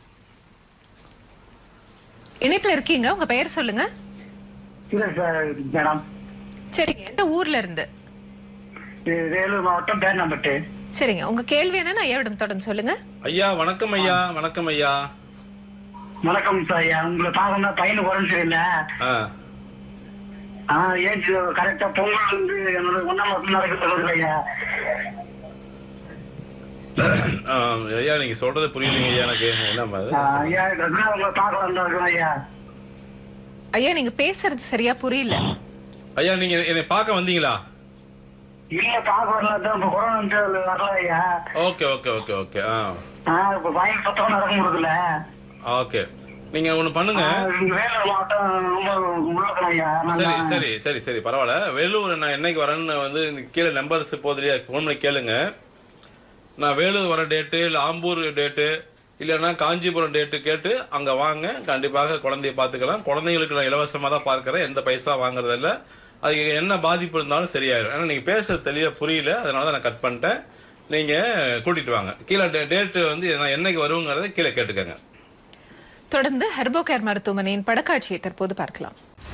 இணைப்புல இருக்கீங்க, உங்க பெயர் சொல்லுங்க. சரிங்க, எந்த ஊர்ல இருந்து? வேலூர் மாவட்டம் பேர்ணம்பட்டு. சரிங்க, உங்க கேள்வி என்ன? ஐயாவிடம் தொடர்ந்து சொல்லுங்க. ஐயா வணக்கம். ஐயா வணக்கம். ஐயா வணக்கம் சார். ஐயா உங்களை பார்க்கணும், பையனுக்கு உடம்பு சரியில்லை. ஏஜ் கரெக்டா பொங்கல் வந்து என்னோட 1ஆம் மாசம் நடக்கிறது. ஐயா நீங்க சொல்றது புரியலைங்க ஐயா எனக்கு. என்ன ஐயா உங்களை பார்க்கலாம் இருக்கணும் ஐயா. ஐயா நீங்க பேசுறது சரியா புரியல. ஐயா நீங்க என்னை பார்க்க வந்தீங்களா? இல்ல பார்க்க வரல, இப்ப கொரோனா வரல ஐயா. Okay okay okay okay. இப்ப பையன் சுத்தம் நடக்க முடியல. ஓகே, நீங்க ஒண்ணு பண்ணுங்க. வேலூர் மாவட்டம். சரி சரி சரி சரி பரவாயில்ல. வேலூர் நான் என்னைக்கு வரேன்னு வந்து கீழே நம்பர்ஸ் போதிலையா, ஃபோன் பண்ணி கேளுங்க. நான் வேலூர் வர டேட்டு, இல்லை ஆம்பூர் டேட்டு, இல்லைன்னா காஞ்சிபுரம் டேட்டு கேட்டு அங்கே வாங்க. கண்டிப்பாக குழந்தைய பார்த்துக்கலாம். குழந்தைங்களுக்கு நான் இலவசமாக தான் பார்க்குறேன், எந்த பைசா வாங்குறதில்ல. அது என்ன பாதிப்பு இருந்தாலும் சரியாயிடும். ஏன்னா நீங்கள் பேசுறது தெளிவாக புரியல, அதனால தான் நான் கட் பண்ணிட்டேன். நீங்கள் கூட்டிகிட்டு வாங்க. கீழே டேட்டு வந்து நான் என்னைக்கு வருவோங்கிறத கீழே கேட்டுக்கங்க. தொடர்ந்து ஹெர்போகேர் மருத்துவமனையின் படக்காட்சியை தற்போது பார்க்கலாம்.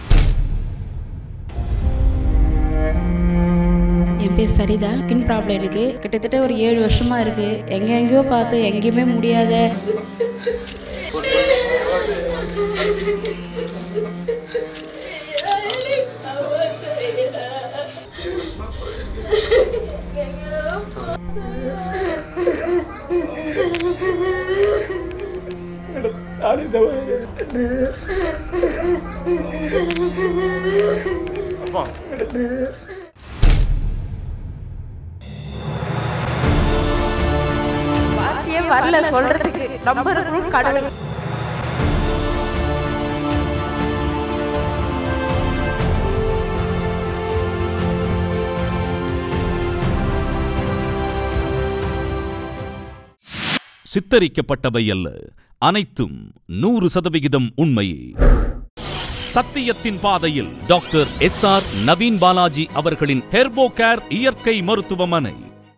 என் பேர் சரிதா. ஸ்கின் ப்ராப்ளம் இருக்கு. கிட்டத்தட்ட ஒரு 7 வருஷமா இருக்கு. எங்கெங்கயோ பார்த்து எங்கேயுமே முடியாத. வார்த்தையே வரல சொல்றதுக்கு. நம்பருக்குள் கடவுள். சித்தரிக்கப்பட்டவை அல்ல, அனைத்தும் 100% உண்மையே. சத்தியத்தின் பாதையில் டாக்டர் SR நவீன் பாலாஜி அவர்களின் ஹெர்போகேர் இயற்கை மருத்துவமனை.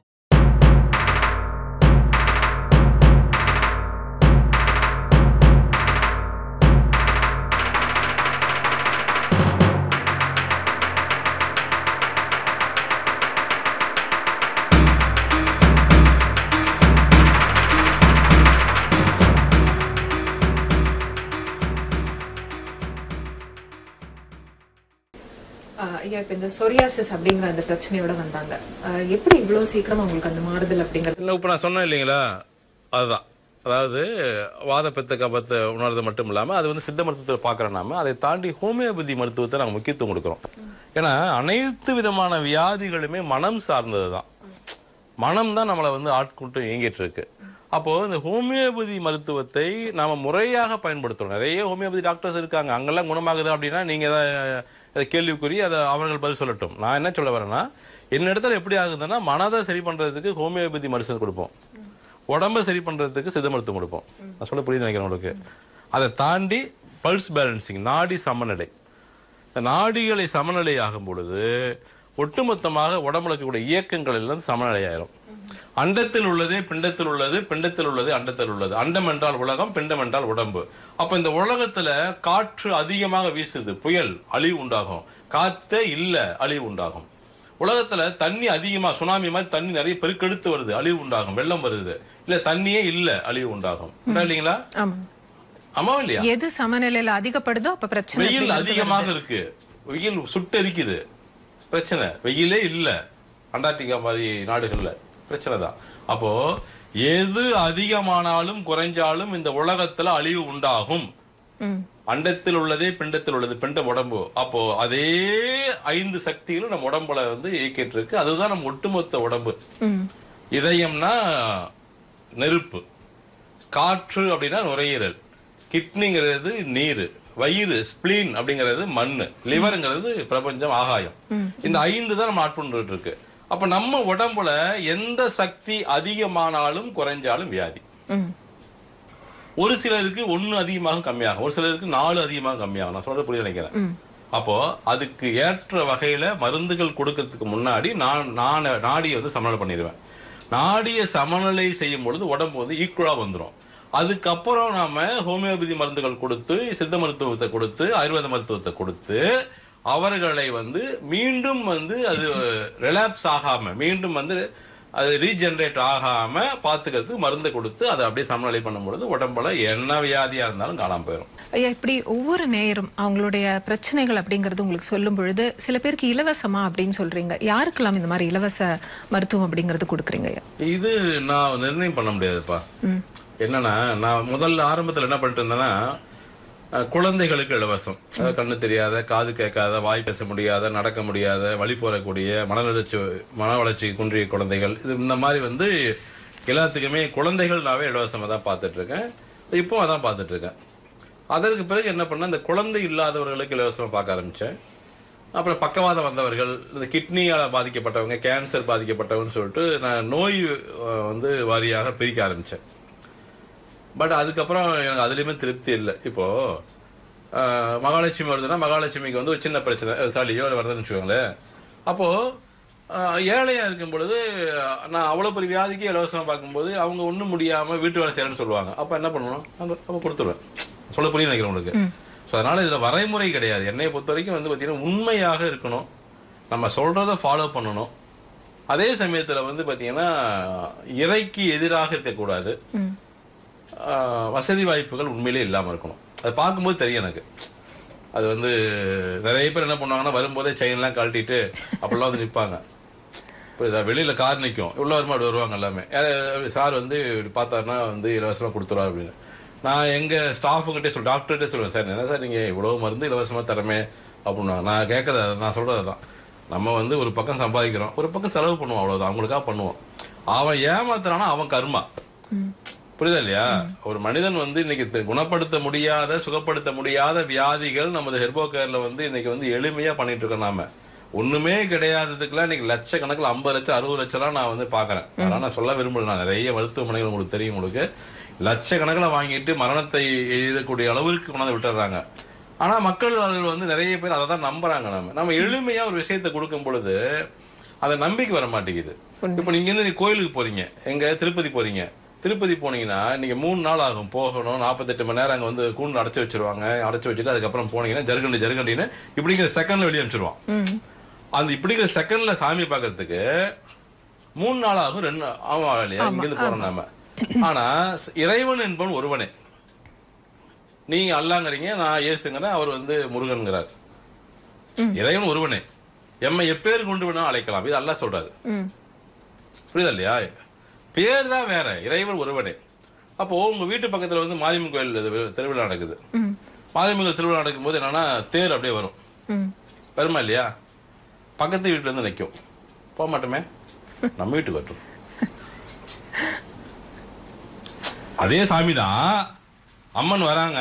ஐயா இப்ப இந்த சொரியாசிஸ் அப்படிங்கிற அந்த பிரச்சனையோட வந்தாங்க. எப்படி இவ்வளவு சீக்கிரமா உங்களுக்கு அந்த மாறுதல் அப்படிங்கிறது? இல்லை, இப்போ நான் சொன்னேன் இல்லைங்களா, அதுதான். அதாவது வாத பித்த கபத்தை உணர்றது மட்டும் இல்லாமல் அது வந்து சித்த மருத்துவத்தை பார்க்குறோம். நாம அதை தாண்டி ஹோமியோபதி மருத்துவத்தை நாங்கள் முக்கியத்துவம் கொடுக்குறோம். ஏன்னா அனைத்து விதமான வியாதிகளுமே மனம் சார்ந்தது தான். மனம் தான் நம்மளை வந்து ஆட்கொண்டு இயங்கிட்டு இருக்கு. அப்போது இந்த ஹோமியோபதி மருத்துவத்தை நாம் முறையாக பயன்படுத்துகிறோம். நிறைய ஹோமியோபதி டாக்டர்ஸ் இருக்காங்க, அங்கெல்லாம் குணமாகுது அப்படின்னா நீங்கள் அதை கேள்விக்குறி, அதை அவர்கள் பதில் சொல்லட்டும். நான் என்ன சொல்ல வரேன்னா, என்னிடத்துல எப்படி ஆகுதுன்னா, மனதை சரி பண்ணுறதுக்கு ஹோமியோபதி மெடிசன் கொடுப்போம், உடம்பை சரி பண்ணுறதுக்கு சித்த மருத்துவம் கொடுப்போம். நான் சொல்ல புரியுது நினைக்கிறேன் உங்களுக்கு. அதை தாண்டி பல்ஸ் பேலன்சிங், நாடி சமநிலை, நாடிகளை சமநிலை ஆகும் பொழுது ஒட்டுமொத்தமாக உடம்புல இருக்கக்கூடிய இயக்கங்கள் எல்லாம் சமநிலையாயிரும். அண்டத்தில் உள்ளதே பிண்டத்தில் உள்ளது, பிண்டத்தில் உள்ளது அண்டத்தில் உள்ளது. அண்டம் என்றால் உலகம், பிண்டம் என்றால் உடம்பு. அப்ப இந்த உலகத்துல காற்று அதிகமாக வீசுது, புயல், அழிவு உண்டாகும். காற்றே இல்ல, அழிவு உண்டாகும். உலகத்துல தண்ணி அதிகமா சுனாமி மாதிரி தண்ணி நிறைய பெருக்கெடுத்து வருது, அழிவு உண்டாகும். வெள்ளம் வருது, இல்ல தண்ணியே இல்ல, அழிவு உண்டாகும். இல்லைங்களா? ஆமா இல்லையா? எது சமநிலையில அதிகப்படுதோ அப்ப பிரச்சனை. வெயில் அதிகமாக இருக்கு, வெயில் சுட்டரிக்குது, பிரச்சனை. வெயிலே இல்ல அண்டார்டிகா மாதிரி நாடுகள்ல, பிரச்சனை தான். அப்போ எது அதிகமானாலும் குறைஞ்சாலும் இந்த உலகத்துல அழிவு உண்டாகும். அண்டத்தில் உள்ளதே பிண்டத்தில் உள்ளது, பிண்டம் உடம்பு. அப்போ அதே 5 சக்திகளும் நம்ம உடம்புல வந்து இயக்கிட்டு இருக்கு. அதுதான் நம்ம ஒட்டுமொத்த உடம்பு. இதயம்னா நெருப்பு, காற்று அப்படின்னா நுரையீரல், கிட்னிங்கிறது நீர், வயிறு ஸ்பிளீன் அப்படிங்கிறது மண்ணு, லிவருங்கிறது பிரபஞ்சம், ஆகாயம். இந்த 5 தான் நம்ம ஆட்புண்டு இருக்கு. அப்ப நம்ம உடம்புல எந்த சக்தி அதிகமானாலும் குறைஞ்சாலும் வியாதி. ஒரு சிலருக்கு 1 அதிகமாக கம்மியாகும், ஒரு சிலருக்கு 4 அதிகமாக கம்மியாகும். நான் சொல்றது புரிய நினைக்கிறேன். அப்போ அதுக்கு ஏற்ற வகையில மருந்துகள் கொடுக்கறதுக்கு முன்னாடி நான் நாடியை வந்து சமநிலை பண்ணிடுவேன். நாடியை சமநிலை செய்யும் பொழுது உடம்பு வந்து ஈக்குவலா வந்துடும். அதுக்கப்புறம் நாம ஹோமியோபதி மருந்துகள் கொடுத்து, சித்த மருத்துவத்தை கொடுத்து, ஆயுர்வேத மருத்துவத்தை கொடுத்து அவர்களை வந்து மீண்டும் வந்து அது ரிலாப்ஸ் ஆகாம, மீண்டும் வந்து அது ரீஜெனரேட் ஆகாம பாத்துக்கிறதுக்கு மருந்து கொடுத்து அதை அப்படியே சமநிலை பண்ணும் பொழுது உடம்புல என்ன வியாதியா இருந்தாலும் காணாம போயிடும். ஐயா, இப்படி ஒவ்வொரு நேரம் அவங்களுடைய பிரச்சனைகள் அப்படிங்கறது உங்களுக்கு சொல்லும் பொழுது சில பேருக்கு இலவசமா அப்படின்னு சொல்றீங்க. யாருக்கெல்லாம் இந்த மாதிரி இலவச மருத்துவம் அப்படிங்கறது கொடுக்குறீங்க? இது நான் நிர்ணயம் பண்ண முடியாதுப்பா. என்னன்னா, நான் முதல்ல ஆரம்பத்தில் என்ன பண்ணிட்டு இருந்தேன்னா, குழந்தைகளுக்கு இலவசம். கண்ணு தெரியாத, காது கேட்காத, வாய் பேச முடியாத, நடக்க முடியாத, வழி போறக்கூடிய, மன வளர்ச்சி குன்றிய குழந்தைகள், இது இந்த மாதிரி வந்து எல்லாத்துக்குமே குழந்தைகள் நாவே இலவசமாக தான் பார்த்துட்டு இருக்கேன். இப்போ அதான் பார்த்துட்டு இருக்கேன். அதற்கு பிறகு என்ன பண்ணேன், இந்த குழந்தை இல்லாதவர்களுக்கு இலவசமாக பார்க்க ஆரம்பித்தேன். அப்புறம் பக்கவாதம் வந்தவர்கள், இந்த கிட்னியால் பாதிக்கப்பட்டவங்க, கேன்சர் பாதிக்கப்பட்டவங்கன்னு சொல்லிட்டு நான் நோய் வந்து வாரியாக பிரிக்க ஆரம்பித்தேன். பட் அதுக்கப்புறம் எனக்கு அதுலேயுமே திருப்தி இல்லை. இப்போது மகாலட்சுமி வருதுன்னா மகாலட்சுமிக்கு வந்து ஒரு சின்ன பிரச்சனை, சளியோ வருதுன்னு வச்சுக்கோங்களேன். அப்போது ஏழையாக இருக்கும் பொழுது நான் அவ்வளோ பெரிய வியாதிக்கு இலவசமாக பார்க்கும்போது அவங்க ஒன்றும் முடியாமல் வீட்டு வேலை செய்யறேன்னு சொல்லுவாங்க. அப்போ என்ன பண்ணணும், அப்போ கொடுத்துருவேன். சொல்ல புரிய நினைக்கிறேன் உங்களுக்கு. ஸோ அதனால் இதில் வரைமுறை கிடையாது. என்னையை பொறுத்த வரைக்கும் வந்து பார்த்தீங்கன்னா உண்மையாக இருக்கணும், நம்ம சொல்கிறத ஃபாலோ பண்ணணும். அதே சமயத்தில் வந்து பார்த்தீங்கன்னா இறைக்கு எதிராக இருக்கக்கூடாது. வசதி வாய்ப்புகள் உண்மையிலே இல்லாமல் இருக்கணும். அதை பார்க்கும்போது தெரியும் எனக்கு. அது வந்து நிறைய பேர் என்ன பண்ணுவாங்கன்னா, வரும்போதே செயின்லாம் கழட்டிட்டு அப்படிலாம் வந்து நிற்பாங்க. இப்போ இதை வெளியில் கார் நிற்கும், இவ்வளோ வருமா அப்படி வருவாங்க எல்லாமே. சார் வந்து இப்படி பார்த்தாருன்னா வந்து இலவசமாக கொடுத்துருவா அப்படின்னு. நான் எங்கள் ஸ்டாஃபுங்கிட்டே டாக்டர்கிட்டே சொல்லுவேன், சார் என்ன சார் நீங்கள் இவ்வளோ மருந்து இலவசமாக தரமே அப்படின்னா. நான் கேட்குறது, நான் சொல்கிறது தான். நம்ம வந்து ஒரு பக்கம் சம்பாதிக்கிறோம், ஒரு பக்கம் செலவு பண்ணுவோம், அவ்வளோதான். அவங்களுக்காக பண்ணுவோம். அவன் ஏமாத்துறானா அவன் கர்மா. புரியுதா இல்லையா? ஒரு மனிதன் வந்து இன்னைக்கு குணப்படுத்த முடியாத, சுகப்படுத்த முடியாத வியாதிகள் நமது ஹெர்போ கேர்ல வந்து இன்னைக்கு வந்து எளிமையா பண்ணிட்டு இருக்கோம். நாம ஒண்ணுமே கிடையாததுக்குலாம் இன்னைக்கு லட்சக்கணக்கில் 50 லட்சம் 60 லட்சம்லாம் நான் வந்து பாக்குறேன். அதனால நான் சொல்ல விரும்பல. நான் நிறைய மருத்துவமனைகள் உங்களுக்கு தெரியும், உங்களுக்கு லட்சக்கணக்கில் வாங்கிட்டு மரணத்தை எழுதக்கூடிய அளவிற்கு கொண்டாந்து விட்டுறாங்க. ஆனா மக்கள் வந்து நிறைய பேர் அதை தான் நம்புறாங்க. நம்ம எளிமையா ஒரு விஷயத்தை கொடுக்கும் பொழுது அதை நம்பிக்கை வர மாட்டேங்குது. இப்ப நீங்க இருந்து கோயிலுக்கு போறீங்க, எங்க திருப்பதி போறீங்க. திருப்பதி போனீங்கன்னா இன்னைக்கு 3 நாள் ஆகும் போகணும். 48 மணி நேரம் அங்கே வந்து கூண்டு அடைச்சி வச்சிருவாங்க. அடைச்சி வச்சுட்டு அதுக்கப்புறம் போனீங்கன்னா ஜருகண்டின்னு இப்படிங்கிற செகண்ட்ல வெளியே அனுப்பிச்சிருவான். அந்த இப்படிங்கிற செகண்ட்ல சாமி பார்க்கறதுக்கு 3 நாள் ஆகும், 2 ஆகும் இல்லையா? இங்கிருந்து போறோம் நாம. ஆனா இறைவன் என்பவன் ஒருவனே. நீங்க அல்லாங்கிறீங்க, நான் இயேசுங்கிறேன், அவர் வந்து முருகன்கிறார். இறைவன் ஒருவனே. எம்மை எப்பேர் கொண்டு வேணா அழைக்கலாம், இது அல்லாஹ் சொல்றாரு. புரியுதா இல்லையா? பேர் தான் வேற, இறைவன் ஒருவனே. அப்போ உங்க வீட்டு பக்கத்துல வந்து மாரியம்மன் கோயில் திருவிழா நடக்குது. மாரியம்மன் திருவிழா நடக்கும் போது என்னன்னா தேர் அப்படியே வரும், வருமா இல்லையா? பக்கத்து வீட்டுல இருந்து நிற்கும். போக மாட்டோமே, நம்ம வீட்டுக்கு வரட்டும். அதே சாமி தான், அம்மன் வராங்க,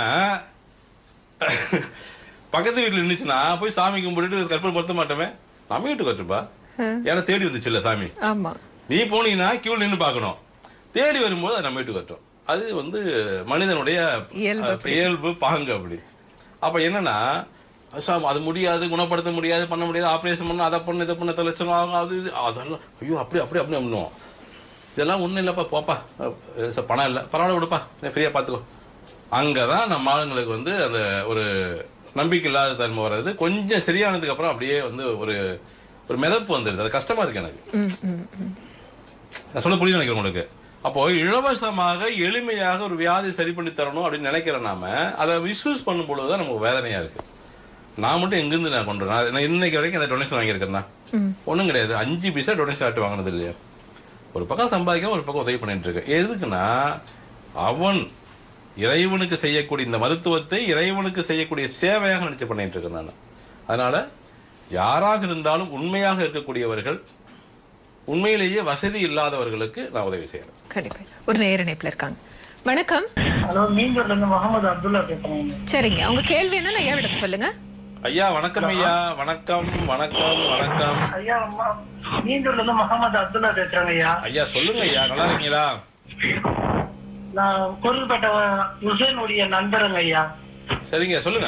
பக்கத்து வீட்டுல இருந்துச்சுன்னா போய் சாமி கும்பிட்டு கற்பனை படுத்த மாட்டோமே, நம்ம வீட்டுக்கு வரட்டும்பா. ஏன்னா தேடி வந்துச்சு இல்ல சாமி. நீ போனீங்கன்னா கியூ நின்று பார்க்கணும், தேடி வரும்போது நம்ம வீட்டுக்கு வரட்டும். அது வந்து மனிதனுடைய இயல்பு பாங்கு. அப்படி அப்ப என்னன்னா அது முடியாது, குணப்படுத்த முடியாது, பண்ண முடியாது, ஆப்ரேஷன் பண்ண, அதை பண்ணு, இதை பண்ண, 1 லட்சம் ஆகும், அது இது அதெல்லாம் ஐயோ அப்படி பண்ணுவோம். இதெல்லாம் ஒன்றும் இல்லைப்பா, போப்பா, பணம் இல்லை, பரவாயில்ல விடுப்பா, ஃப்ரீயாக பார்த்துக்கோ. அங்கே தான் நம்ம ஆளுங்களுக்கு வந்து அந்த ஒரு நம்பிக்கை இல்லாத தன்மை வர்றது. கொஞ்சம் சரியானதுக்கு அப்புறம் அப்படியே வந்து ஒரு மிதப்பு வந்துடுது. அது கஷ்டமா இருக்கு எனக்கு. நான் சொல்ல புரியும் நினைக்கிறேன் உங்களுக்கு. அப்போ இலவசமாக எளிமையாக ஒரு வியாதி சரி பண்ணி தரணும் அப்படின்னு நினைக்கிற நாம அதை மிஸ்யூஸ் பண்ணும் பொழுதுதான் நமக்கு வேதனையா இருக்கு. நான் மட்டும் எங்கிருந்து நான் கொண்டு நான் இன்னைக்கு வரைக்கும் அந்த டொனேஷன் வாங்கியிருக்கேன்னா ஒன்றும் கிடையாது. 5 பைசா டொனேஷன் ஆட்டு வாங்கினது இல்லையா. ஒரு பக்கம் சம்பாதிக்க, ஒரு பக்கம் உதவி பண்ணிட்டு இருக்கேன். எதுக்குன்னா அவன் இறைவனுக்கு செய்யக்கூடிய இந்த மருத்துவத்தை இறைவனுக்கு செய்யக்கூடிய சேவையாக நினைச்சு பண்ணிட்டு இருக்கேன் நான். அதனால யாராக இருந்தாலும் உண்மையாக இருக்கக்கூடியவர்கள், உண்மையிலேயே வசதி இல்லாதவர்களுக்கு நான் உதவி செய்யறேன். கண்டிப்பா. ஒரு நேர இணைப்புல இருக்காங்க. வணக்கம். ஹலோ, மீஞ்சூர்ல இருந்து முகமது அப்துல்லா பேசுறேன். சரிங்க, உங்க கேள்வி என்ன ஐயாவிடம் சொல்லுங்க. ஐயா வணக்கம். ஐயா வணக்கம். வணக்கம் வணக்கம் ஐயா, மீஞ்சூர்ல இருந்து முகமது அப்துல்லா பேசுறேன் ஐயா. ஐயா சொல்லுங்க ஐயா, நல்லா இருக்கீங்களா? நான் பொருள்பட்ட உசேனுடைய நண்பருங்க ஐயா. சரிங்க, சொல்லுங்க.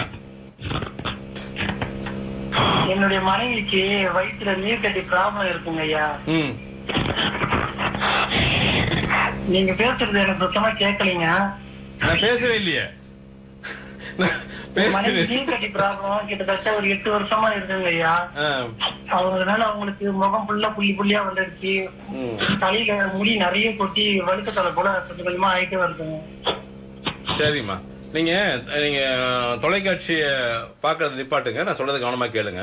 என்னுடைய மனைவிக்கு வயிற்றுல நீர் கட்டி ப்ராப்ளம் இருக்குங்க ஐயா. நீங்க பேசுறது எனக்கு சுத்தமா கேட்கலீங்க. நான் பேசவே இல்லையே. நீர் கட்டி ப்ராப்ளம் கிட்டத்தட்ட ஒரு 8 வருஷமா இருக்குங்க ஐயா. அதனால அவங்களுக்கு முகம் ஃபுல்லா புள்ளியா வந்துடுச்சு. தலையில முடி நிறைய கொட்டி வழுக்க தலை போல கொஞ்சம் கொஞ்சமா ஆயிட்டே வருதுங்க. சரிம்மா, நீங்க தொலைக்காட்சிய பாக்குறது நிப்பாட்டுங்க. நான் சொல்றது கவனமா கேளுங்க.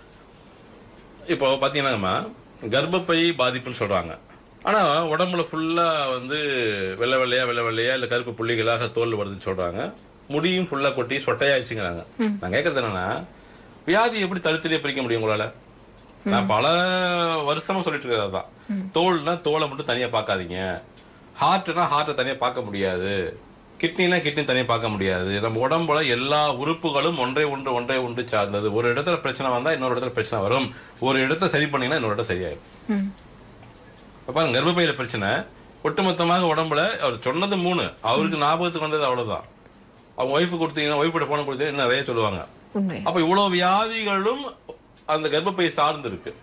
இப்போ பாத்தீங்கன்னா கர்ப்பப்பை பாதிப்புன்னு சொல்றாங்க. ஆனா உடம்புல ஃபுல்லா வந்து வெள்ளை வெள்ளையா இல்ல கருப்பு புள்ளிகளாக தோல் வருதுன்னு சொல்றாங்க. முடியும் ஃபுல்லா கொட்டி சொட்டையாயிடுச்சுங்கிறாங்க. நான் கேட்கறது என்னன்னா, வியாதி எப்படி தடுத்துலேயே பிரிக்க முடியும் உங்களால? நான் பல வருஷமா சொல்லிட்டு இருக்கிறதான். தோல்னா தோலை மட்டும் தனியா பார்க்காதீங்க, ஹார்ட்னா ஹார்ட்டை தனியா பார்க்க முடியாது, கிட்னினா கிட்னி தனியா பார்க்க முடியாது. நம்ம உடம்புல எல்லா உறுப்புகளும் ஒன்றை ஒன்று சார்ந்தது. ஒரு இடத்துல பிரச்சனை வந்தா இன்னொரு இடத்துல பிரச்சனை வரும். ஒரு இடத்த சரி பண்ணீங்கன்னா இன்னொரு இடம் சரியாயிடும். பாருங்க, கர்ப்பப்பையில பிரச்சனை ஒட்டுமொத்தமாக உடம்புல அவர் சொன்னது 3, அவருக்கு ஞாபகத்துக்கு வந்தது அவ்வளவுதான். அவங்க ஒய்ஃபு கொடுத்தீங்கன்னா, ஒய்ஃபோட போன கொடுத்தீங்கன்னா நிறைய சொல்லுவாங்க. அப்ப இவ்வளவு வியாதிகளும் அந்த கர்ப்பப்பை சார்ந்து இருக்கு.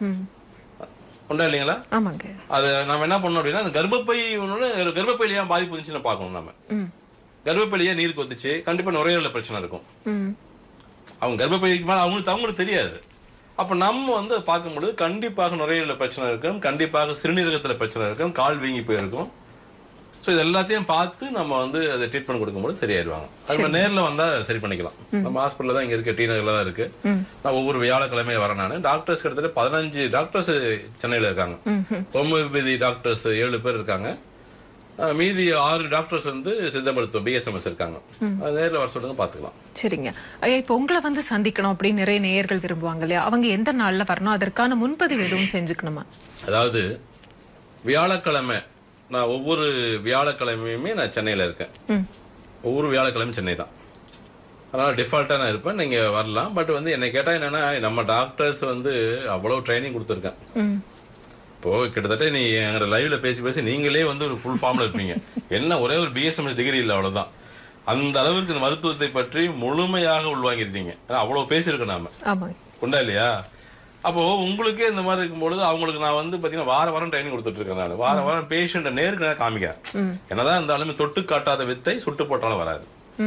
உண்டா இல்லைங்களா? அது நம்ம என்ன பண்ணணும் அப்படின்னா, அந்த கர்ப்பப்பையில ஏன் பாதிப்பு வந்துச்சுன்னு பார்க்கணும். நம்ம கர்ப்பப்பையிலேயே நீருக்கு வந்துச்சு, கண்டிப்பா நுரையீரல்ல பிரச்சனை இருக்கும். அவங்க கர்ப்பப்பைக்கு மேல அவங்களுக்கு தெரியாது. அப்ப நம்ம வந்து பார்க்கும்பொழுது கண்டிப்பாக நுரையீரல்ல பிரச்சனை இருக்கும், கண்டிப்பாக சிறுநீரகத்துல பிரச்சனை இருக்கும், கால் வீங்கி போயிருக்கும். ஸோ இது எல்லாத்தையும் பார்த்து நம்ம வந்து அதை ட்ரீட்மெண்ட் கொடுக்கும்போது சரியாயிடுவாங்க. அது நம்ம நேரில் வந்தால் சரி பண்ணிக்கலாம். நம்ம ஹாஸ்பிட்டலில் தான் இங்கே இருக்கு, டி நகரில் தான் இருக்கு. நான் ஒவ்வொரு வியாழக்கிழமையும் வரேன். நான் டாக்டர்ஸ் கிட்டத்தட்ட 15 டாக்டர்ஸ் சென்னையில் இருக்காங்க. ஹோமியோபதி டாக்டர்ஸ் 7 பேர் இருக்காங்க. மீதி 6 டாக்டர்ஸ் வந்து சித்த மருத்துவம் BSMS இருக்காங்க. நேரில் வர சொல்லுங்க, பார்த்துக்கலாம். சரிங்க. இப்போ உங்களை வந்து சந்திக்கணும் அப்படின்னு நிறைய நேயர்கள் விரும்புவாங்க இல்லையா? அவங்க எந்த நாளில் வரணும்? அதற்கான முன்பதிவு எதுவும் செஞ்சுக்கணுமா? அதாவது வியாழக்கிழமை, நான் ஒவ்வொரு வியாழக்கிழமையுமே நான் சென்னையில் இருக்கேன். ஒவ்வொரு வியாழக்கிழமையும் சென்னை தான். அதனால் டிஃபால்ட்டாக நான் இருப்பேன். நீங்கள் வரலாம். பட் வந்து என்னை கேட்டால் என்னென்னா, நம்ம டாக்டர்ஸ் வந்து அவ்வளோ ட்ரைனிங் கொடுத்துருக்கேன். இப்போது கிட்டத்தட்ட நீ எங்கள் லைவில் பேசி நீங்களே வந்து ஒரு ஃபுல் ஃபார்மில் இருப்பீங்க. என்ன ஒரே ஒரு BSMS டிகிரி இல்லை, அவ்வளோதான். அந்த அளவுக்கு இந்த மருத்துவத்தை பற்றி முழுமையாக உள்வாங்கிருக்கீங்க. ஏன்னா அவ்வளோ பேசியிருக்கோம் நாம, உண்டா இல்லையா? அப்போ உங்களுக்கே இந்த மாதிரி இருக்கும்பொழுது அவங்களுக்கு நான் வந்து பாத்தீங்கன்னா வாரம் ட்ரைனிங் கொடுத்துட்டு இருக்கேன். நான் வாரம் பேஷண்ட்டை நேருக்கு நேரம் காமிக்கிறேன். என்னதான் இருந்தாலுமே தொட்டு காட்டாத வித்தை சுட்டு போட்டாலும் வராது.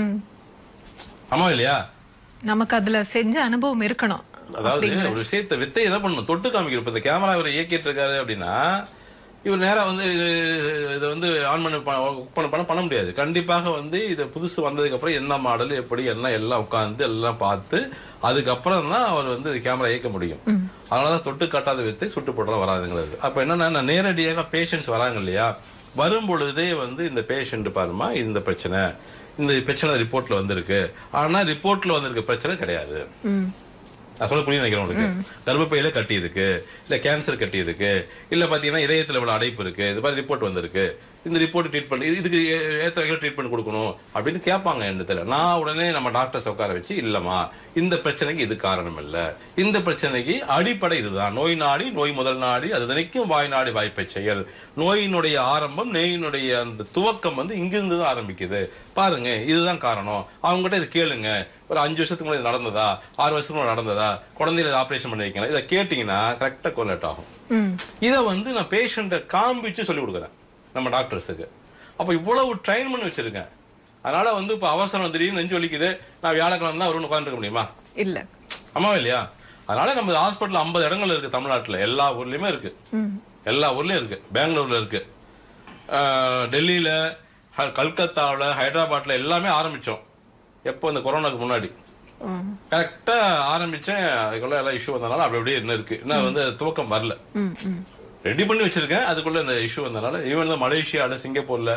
ஆமா இல்லையா? நமக்கு அதுல செஞ்ச அனுபவம் இருக்கணும். அதாவது ஒரு விஷயத்தை வித்தை என்ன பண்ணணும், தொட்டு காமிக்கிறோம். இப்ப இந்த கேமரா இவரை இயக்கிட்டு இருக்காரு அப்படின்னா இவர் நேரம் வந்து இதை வந்து ஆன் பண்ண முடியாது. கண்டிப்பாக வந்து இதை புதுசு வந்ததுக்கு அப்புறம் என்ன மாடல் எப்படி எல்லாம் உட்காந்து எல்லாம் பார்த்து அதுக்கப்புறம் தான் அவர் வந்து கேமரா இயக்க முடியும். அதனாலதான் தொட்டு காட்டாத வித்தை சுட்டு போட்டாலும் வராதுங்கிறது. அப்ப என்னன்னா, நேரடியாக பேஷண்ட்ஸ் வராங்க இல்லையா, வரும் பொழுதே வந்து இந்த பேஷண்ட் பாருமா இந்த பிரச்சனை ரிப்போர்ட்ல வந்திருக்கு, ஆனா ரிப்போர்ட்ல வந்திருக்க பிரச்சனை கிடையாது. நான் சொல்ல புரிய நினைக்கிறேன் உங்களுக்கு. கர்ப்பப்பையில கட்டி இருக்கு, இல்ல கேன்சர் கட்டி இருக்கு, இல்ல பாத்தீங்கன்னா இதயத்துல இவ்வளவு அடைப்பு இருக்கு, இது மாதிரி ரிப்போர்ட் வந்திருக்கு, இந்த ரிப்போர்ட் ட்ரீட்மெண்ட் இதுக்கு ஏற்ற ட்ரீட்மெண்ட் கொடுக்கணும் அப்படின்னு கேட்பாங்க. எண்ணத்துல நான் உடனே நம்ம டாக்டர்ஸ் உட்கார வச்சு, இல்லம்மா இந்த பிரச்சனைக்கு இது காரணம் இல்ல, இந்த பிரச்சனைக்கு அடிப்படை இதுதான், நோய் நாடி, நோய் முதல் நாடி, அது தினைக்கும் வாய் நாடி வாய்ப்பை செயல், நோயினுடைய ஆரம்பம், நோயினுடைய அந்த துவக்கம் வந்து இங்கிருந்து தான் ஆரம்பிக்குது பாருங்க, இதுதான் காரணம். அவங்ககிட்ட இது கேளுங்க, ஒரு 5 வருஷத்துக்கு முன்னாடி நடந்ததா, 6 வருஷத்துக்கு முன்னாடி நடந்ததா, குழந்தையில ஆப்ரேஷன் பண்ணிருக்கீங்களா, இதை கேட்டீங்கன்னா கரெக்டா கோலேட் ஆகும். இதை வந்து நான் பேஷண்ட்டை காண்பிச்சு சொல்லி கொடுக்குறேன் நம்ம டாக்டர்ஸுக்கு. அப்போ இவ்வளவு ட்ரெயின் பண்ணி வச்சிருக்கேன். அதனால வந்து இப்போ அவசரம் திடீர்னு நெஞ்சு வலிக்குது, நான் வியாழக்கிழமை தான் வரும்னு உட்காந்துருக்க முடியுமா? இல்ல. ஆமாவா இல்லையா? அதனால நம்ம ஹாஸ்பிட்டல் 50 இடங்கள் இருக்கு தமிழ்நாட்டில், எல்லா ஊர்லயுமே இருக்கு, எல்லா ஊர்லயும் இருக்கு. பெங்களூர்ல இருக்கு, டெல்லியில, கல்கத்தாவில், ஹைதராபாத்ல எல்லாமே ஆரம்பிச்சோம். எப்போ இந்த கொரோனாக்கு முன்னாடி கரெக்டா ஆரம்பிச்சேன். அதுக்குள்ள எல்லாம் இஷ்யூ வந்தனால அப்படி அப்படியே என்ன இருக்கு, இன்னும் வந்து துவக்கம் வரல, ரெடி பண்ணி வச்சிருக்கேன். அதுக்குள்ள இந்த இஷ்யூ வந்தனால ஈவன் மலேசியால, சிங்கப்பூர்ல,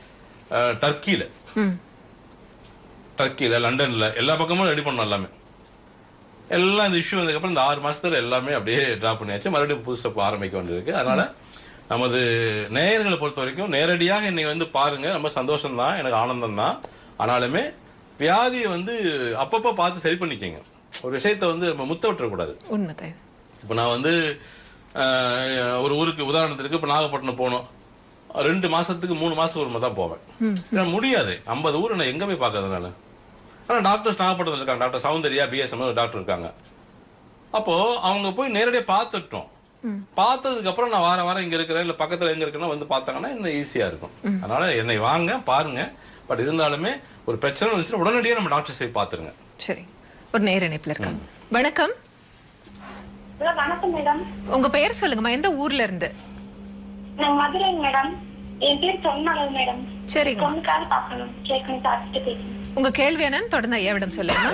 டர்க்கியில, லண்டன்ல எல்லா பக்கமும் ரெடி பண்ணோம். எல்லாமே எல்லாம் இந்த இஷ்யூ வந்ததுக்கப்புறம் இந்த 6 மாசத்துல எல்லாமே அப்படியே டிராப் பண்ணியாச்சு. மறுபடியும் புதுசாக ஆரம்பிக்க வேண்டியிருக்கு. அதனால நமது நேயர்களை பொறுத்த வரைக்கும் நேரடியாக இன்னைக்கு வந்து பாருங்க, ரொம்ப சந்தோஷம் தான், எனக்கு ஆனந்தம் தான். ஆனாலுமே வியாதியை வந்து அப்பப்போ பார்த்து சரி பண்ணிக்கங்க. ஒரு விஷயத்த வந்து நம்ம முத்த விட்டுறக்கூடாது. உண்மைதான். இப்போ நான் வந்து ஒரு ஊருக்கு உதாரணத்துக்கு இப்போ நாகப்பட்டினம் போனோம், 2 மாசத்துக்கு 3 மாசத்துக்கு ஒரு தான் போவேன். ஏன்னா முடியாது, 50 ஊர் நான் எங்க போய் பார்க்கறதுனால. ஆனால் டாக்டர்ஸ் நாகப்பட்டினத்தில் இருக்காங்க, டாக்டர் சௌந்தர்யா பிஎஸ்எம் ஒரு டாக்டர் இருக்காங்க. அப்போ அவங்க போய் நேரடியாக பார்த்துட்டோம். பார்த்ததுக்கு அப்புறம் நான் வாரம் இங்க இருக்கிறேன், இல்ல பக்கத்துல எங்க இருக்கேன்னா வந்து பார்த்தாங்கன்னா இன்னும் ஈஸியா இருக்கும். அதனால என்னை வாங்க பாருங்க. பட் இருந்தாலுமே ஒரு பிரச்சனை வந்துச்சுன்னா உடனடியாக நம்ம டாக்டர் போய் பார்த்துருங்க. சரி, ஒரு நேர இணைப்புல இருக்காங்க. வணக்கம். வணக்கம் மேடம். உங்க பெயர் சொல்லுங்கம்மா, எந்த ஊர்ல இருந்து? நான் மதுரை மேடம். என் பேர் சொன்னாலும் மேடம். சரிங்க. பொண்ணுக்காக பார்க்கணும், கேட்கணும், பார்த்துட்டு பேசணும். உங்க கேள்வி என்னன்னு தொடர்ந்து ஐயாவிடம் சொல்லுங்க.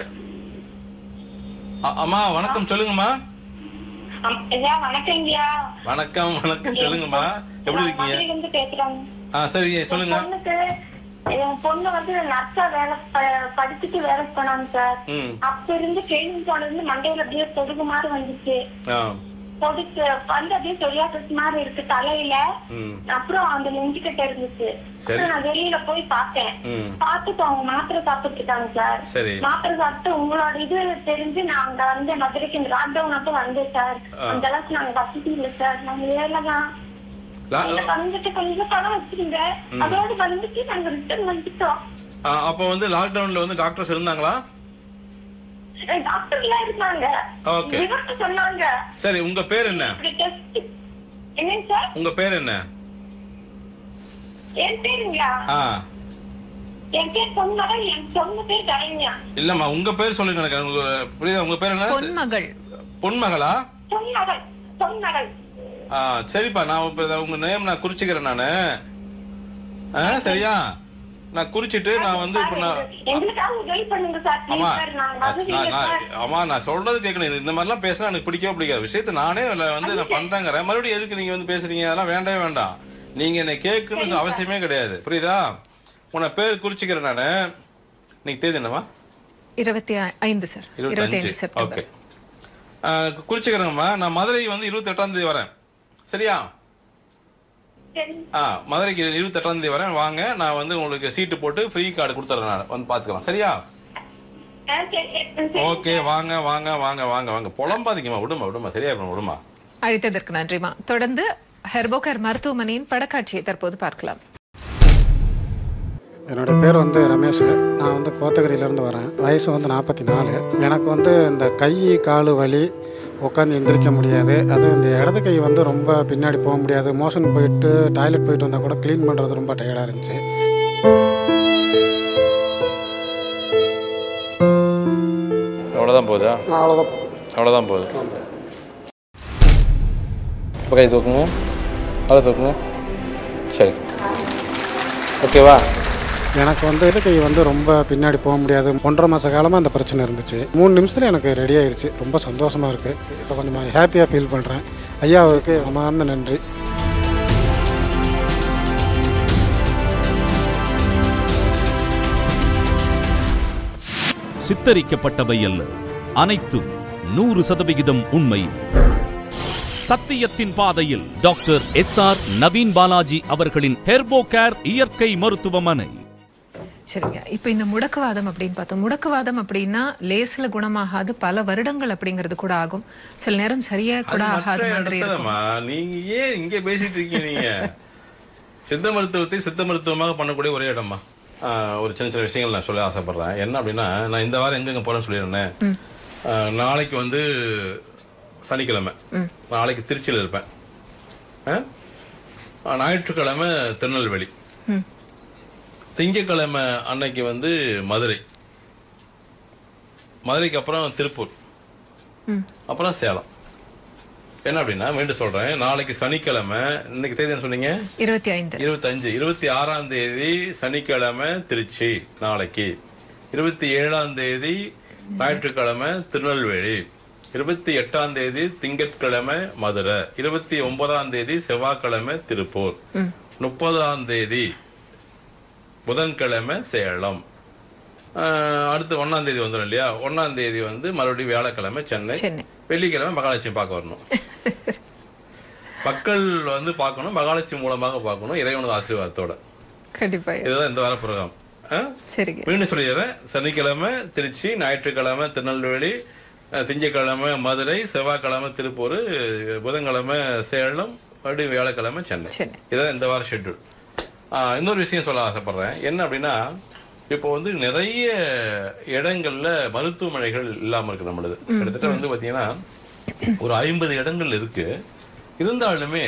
அம்மா வணக்கம், சொல்லுங்கம்மா. வணக்கங்கய்யா. வணக்கம் வணக்கம், சொல்லுங்கம்மா, எப்படி இருக்கீங்க? பேசுறாங்க. சரி சொல்லுங்க. என் பொண்ணு வந்து நர்ஸா வேலை படிச்சுட்டு வேலை போனாங்க சார். அப்ப இருந்து ட்ரெயினிங் போனது மண்டையில அப்படியே தொடுகு மாதிரி வந்துச்சு. தொடுக்கு வந்து அப்படியே சொரியாசிஸ் மாதிரி இருக்கு தலையில. அப்புறம் அந்த நெஞ்சுக்கிட்ட இருந்துச்சு. நான் வெளியில போய் பார்த்தேன். பார்த்துட்டு அவங்க மாத்திரை சாப்பிட்டு இருக்காங்க சார். மாத்திரை சாப்பிட்டு உங்களோட இது தெரிஞ்சு நாங்க வந்து மதுரைக்கு இந்த லாக்டவுன் அப்ப வந்தேன் சார். அந்த அளவுக்கு நாங்க வசதி இல்லை சார், நாங்க ஏழதான் வந்துட்டு கொஞ்சம் பணம் வச்சிருங்க, அதோட வந்துட்டு நாங்க ரிட்டர்ன் வந்துட்டோம். அப்ப வந்து லாக்டவுன்ல வந்து டாக்டர்ஸ் இருந்தாங்களா? டாக்டர்லாம் இருந்தாங்க. ஓகே, சொன்னாங்க. சரி, உங்க பேர் என்ன? என்னங்க சார்? உங்க பேர் என்ன? என் பேருங்களா? என் பேர் பொன்மகள். என் சொந்த பேர் தரண்யா. இல்லம்மா, உங்க பேர் சொல்லுங்க எனக்கு. புரியுதா? உங்க பேர் என்ன? பொன்மகள். பொன்மகளா? பொன்மகள். பொன்மகள். சரிப்பா, நான் உங்க நேம் நான் குறிச்சுக்கிறேன் நானு. சரியா? நான் குறிச்சிட்டு நான் வந்து இப்ப நான் சொல்றது கேட்கணும். இந்த மாதிரிலாம் பேசினா எனக்கு பிடிக்கவே பிடிக்காது. விஷயத்த நானே வந்து நான் பண்றேங்கிற மறுபடியும் எதுக்கு நீங்க வந்து பேசுறீங்க? அதெல்லாம் வேண்டவே வேண்டாம். நீங்க என்னை கேட்கணும்னு அவசியமே கிடையாது. புரியுதா? உன பேர் குறிச்சுக்கிறேன் நானு. நீங்க தேதி என்னவா? 25 சார். 25 செப்டம்பர். ஓகே, குறிச்சுக்கிறேங்கம்மா. நான் மதுரை வந்து 28ஆம் தேதி வரேன். சரியா? மதுரைக்கு 28ஆம் தேதி வரேன். வாங்க, நான் வந்து உங்களுக்கு சீட்டு போட்டு ஃப்ரீ கார்டு கொடுத்துறேன். நான் வந்து பாத்துக்கலாம். சரியா? ஓகே, வாங்க வாங்க வாங்க வாங்க வாங்க. புலம்பாதீங்கம்மா, விடுமா சரியா? விடுமா. அழைத்ததற்கு நன்றிமா. தொடர்ந்து ஹெர்போகேர் மருத்துவமனையின் படக்காட்சியை தற்போது பார்க்கலாம். என்னோடய பேர் வந்து ரமேஷ். நான் வந்து கோத்தகிரியிலேருந்து வரேன். வயசு வந்து 44. எனக்கு வந்து இந்த கை காலு வலி, உட்காந்து எந்திரிக்க முடியாது. அது இந்த இடது கை வந்து ரொம்ப பின்னாடி போக முடியாது. மோஷன் போயிட்டு டாய்லெட் போயிட்டு வந்தால் கூட க்ளீன் பண்ணுறது ரொம்ப டயர்டாக இருந்துச்சு. அவ்வளோதான் போகுதா? அவ்வளோதான் போகுது. இப்போ கை தூக்குங்க, அதை தூக்குங்க. சரி, ஓகேவா? எனக்கு வந்து இது கை வந்து ரொம்ப பின்னாடி போக முடியாது. 1.5 மாத காலமாக அந்த பிரச்சனை இருந்துச்சு. 3 நிமிஷத்தில் எனக்கு ரெடி ஆயிடுச்சு. ரொம்ப சந்தோஷமாக இருக்குது. இப்போ கொஞ்சம் ஹாப்பியாக ஃபீல் பண்ணுறேன். ஐயா அவருக்கு மனமார்ந்த நன்றி. சித்தரிக்கப்பட்டவை அல்ல, அனைத்தும் 100% உண்மை. சத்தியத்தின் பாதையில் டாக்டர் SR நவீன் பாலாஜி அவர்களின் ஹெர்போகேர் இயற்கை மருத்துவமனை. சரிங்க, இப்போ இந்த முடக்குவாதம் அப்படின்னு பார்த்தோம். முடக்குவாதம் அப்படின்னா லேசில் குணமாகாது, பல வருடங்கள் அப்படிங்கிறது கூட ஆகும். சில நேரம் சரியா கூட ஆகாத மாதிரி இருக்கும். நீங்க ஏன் இங்க பேசிட்டு இருக்கீங்க? நீங்க சித்த மருத்துவத்தை சித்த மருத்துவமாக பண்ணக்கூடிய ஒரே இடமா? ஒரு சின்ன சின்ன விஷயங்கள் நான் சொல்ல ஆசைப்படுறேன். என்ன அப்படின்னா, நான் இந்த வாரம் எங்கெங்க போறேன்னு சொல்லிடுறேன். நாளைக்கு வந்து சனிக்கிழமை, நாளைக்கு திருச்சியில் இருப்பேன். ஞாயிற்றுக்கிழமை திருநெல்வேலி, திங்கக்கிழமை அன்னைக்கு வந்து மதுரை, மதுரைக்கு அப்புறம் திருப்பூர், அப்புறம் சேலம். என்ன அப்படின்னா மீண்டும் சொல்றேன், நாளைக்கு சனிக்கிழமை, இன்னைக்கு தேதி என்ன சொன்னீங்க? 25, 26ஆம் தேதி சனிக்கிழமை திருச்சி, நாளைக்கு 27ஆம் தேதி ஞாயிற்றுக்கிழமை திருநெல்வேலி, 28ஆம் தேதி திங்கட்கிழமை மதுரை, 29ஆம் தேதி செவ்வாய்க்கிழமை திருப்பூர், 30ஆம் தேதி புதன்கிழமை சேலம், அடுத்து 1ஆம் தேதி வந்துடும் இல்லையா, 1ஆம் தேதி வந்து மறுபடியும் வியாழக்கிழமை சென்னை, வெள்ளிக்கிழமை மகாலட்சுமி பார்க்க வரணும். மக்கள் வந்து பார்க்கணும், மகாலட்சுமி மூலமாக பார்க்கணும், இறைவனது ஆசீர்வாதத்தோட. கண்டிப்பா இதுதான் இந்த வார ப்ரோக்ராம். மீண்டும் சொல்லிடுறேன், சனிக்கிழமை திருச்சி, ஞாயிற்றுக்கிழமை திருநெல்வேலி, திங்கட்கிழமை மதுரை, செவ்வாய்க்கிழமை திருப்பூர், புதன்கிழமை சேலம், மறுபடியும் வியாழக்கிழமை சென்னை. இதுதான் இந்த வார ஷெட்யூல். இன்னொரு விஷயம் சொல்ல ஆசைப்படுறேன். என்ன அப்படின்னா, இப்போ வந்து நிறைய இடங்கள்ல மருத்துவமனைகள் இல்லாம இருக்கு நம்மளது. கிட்டத்தட்ட வந்து பாத்தீங்கன்னா ஒரு 50 இடங்கள் இருக்கு. இருந்தாலுமே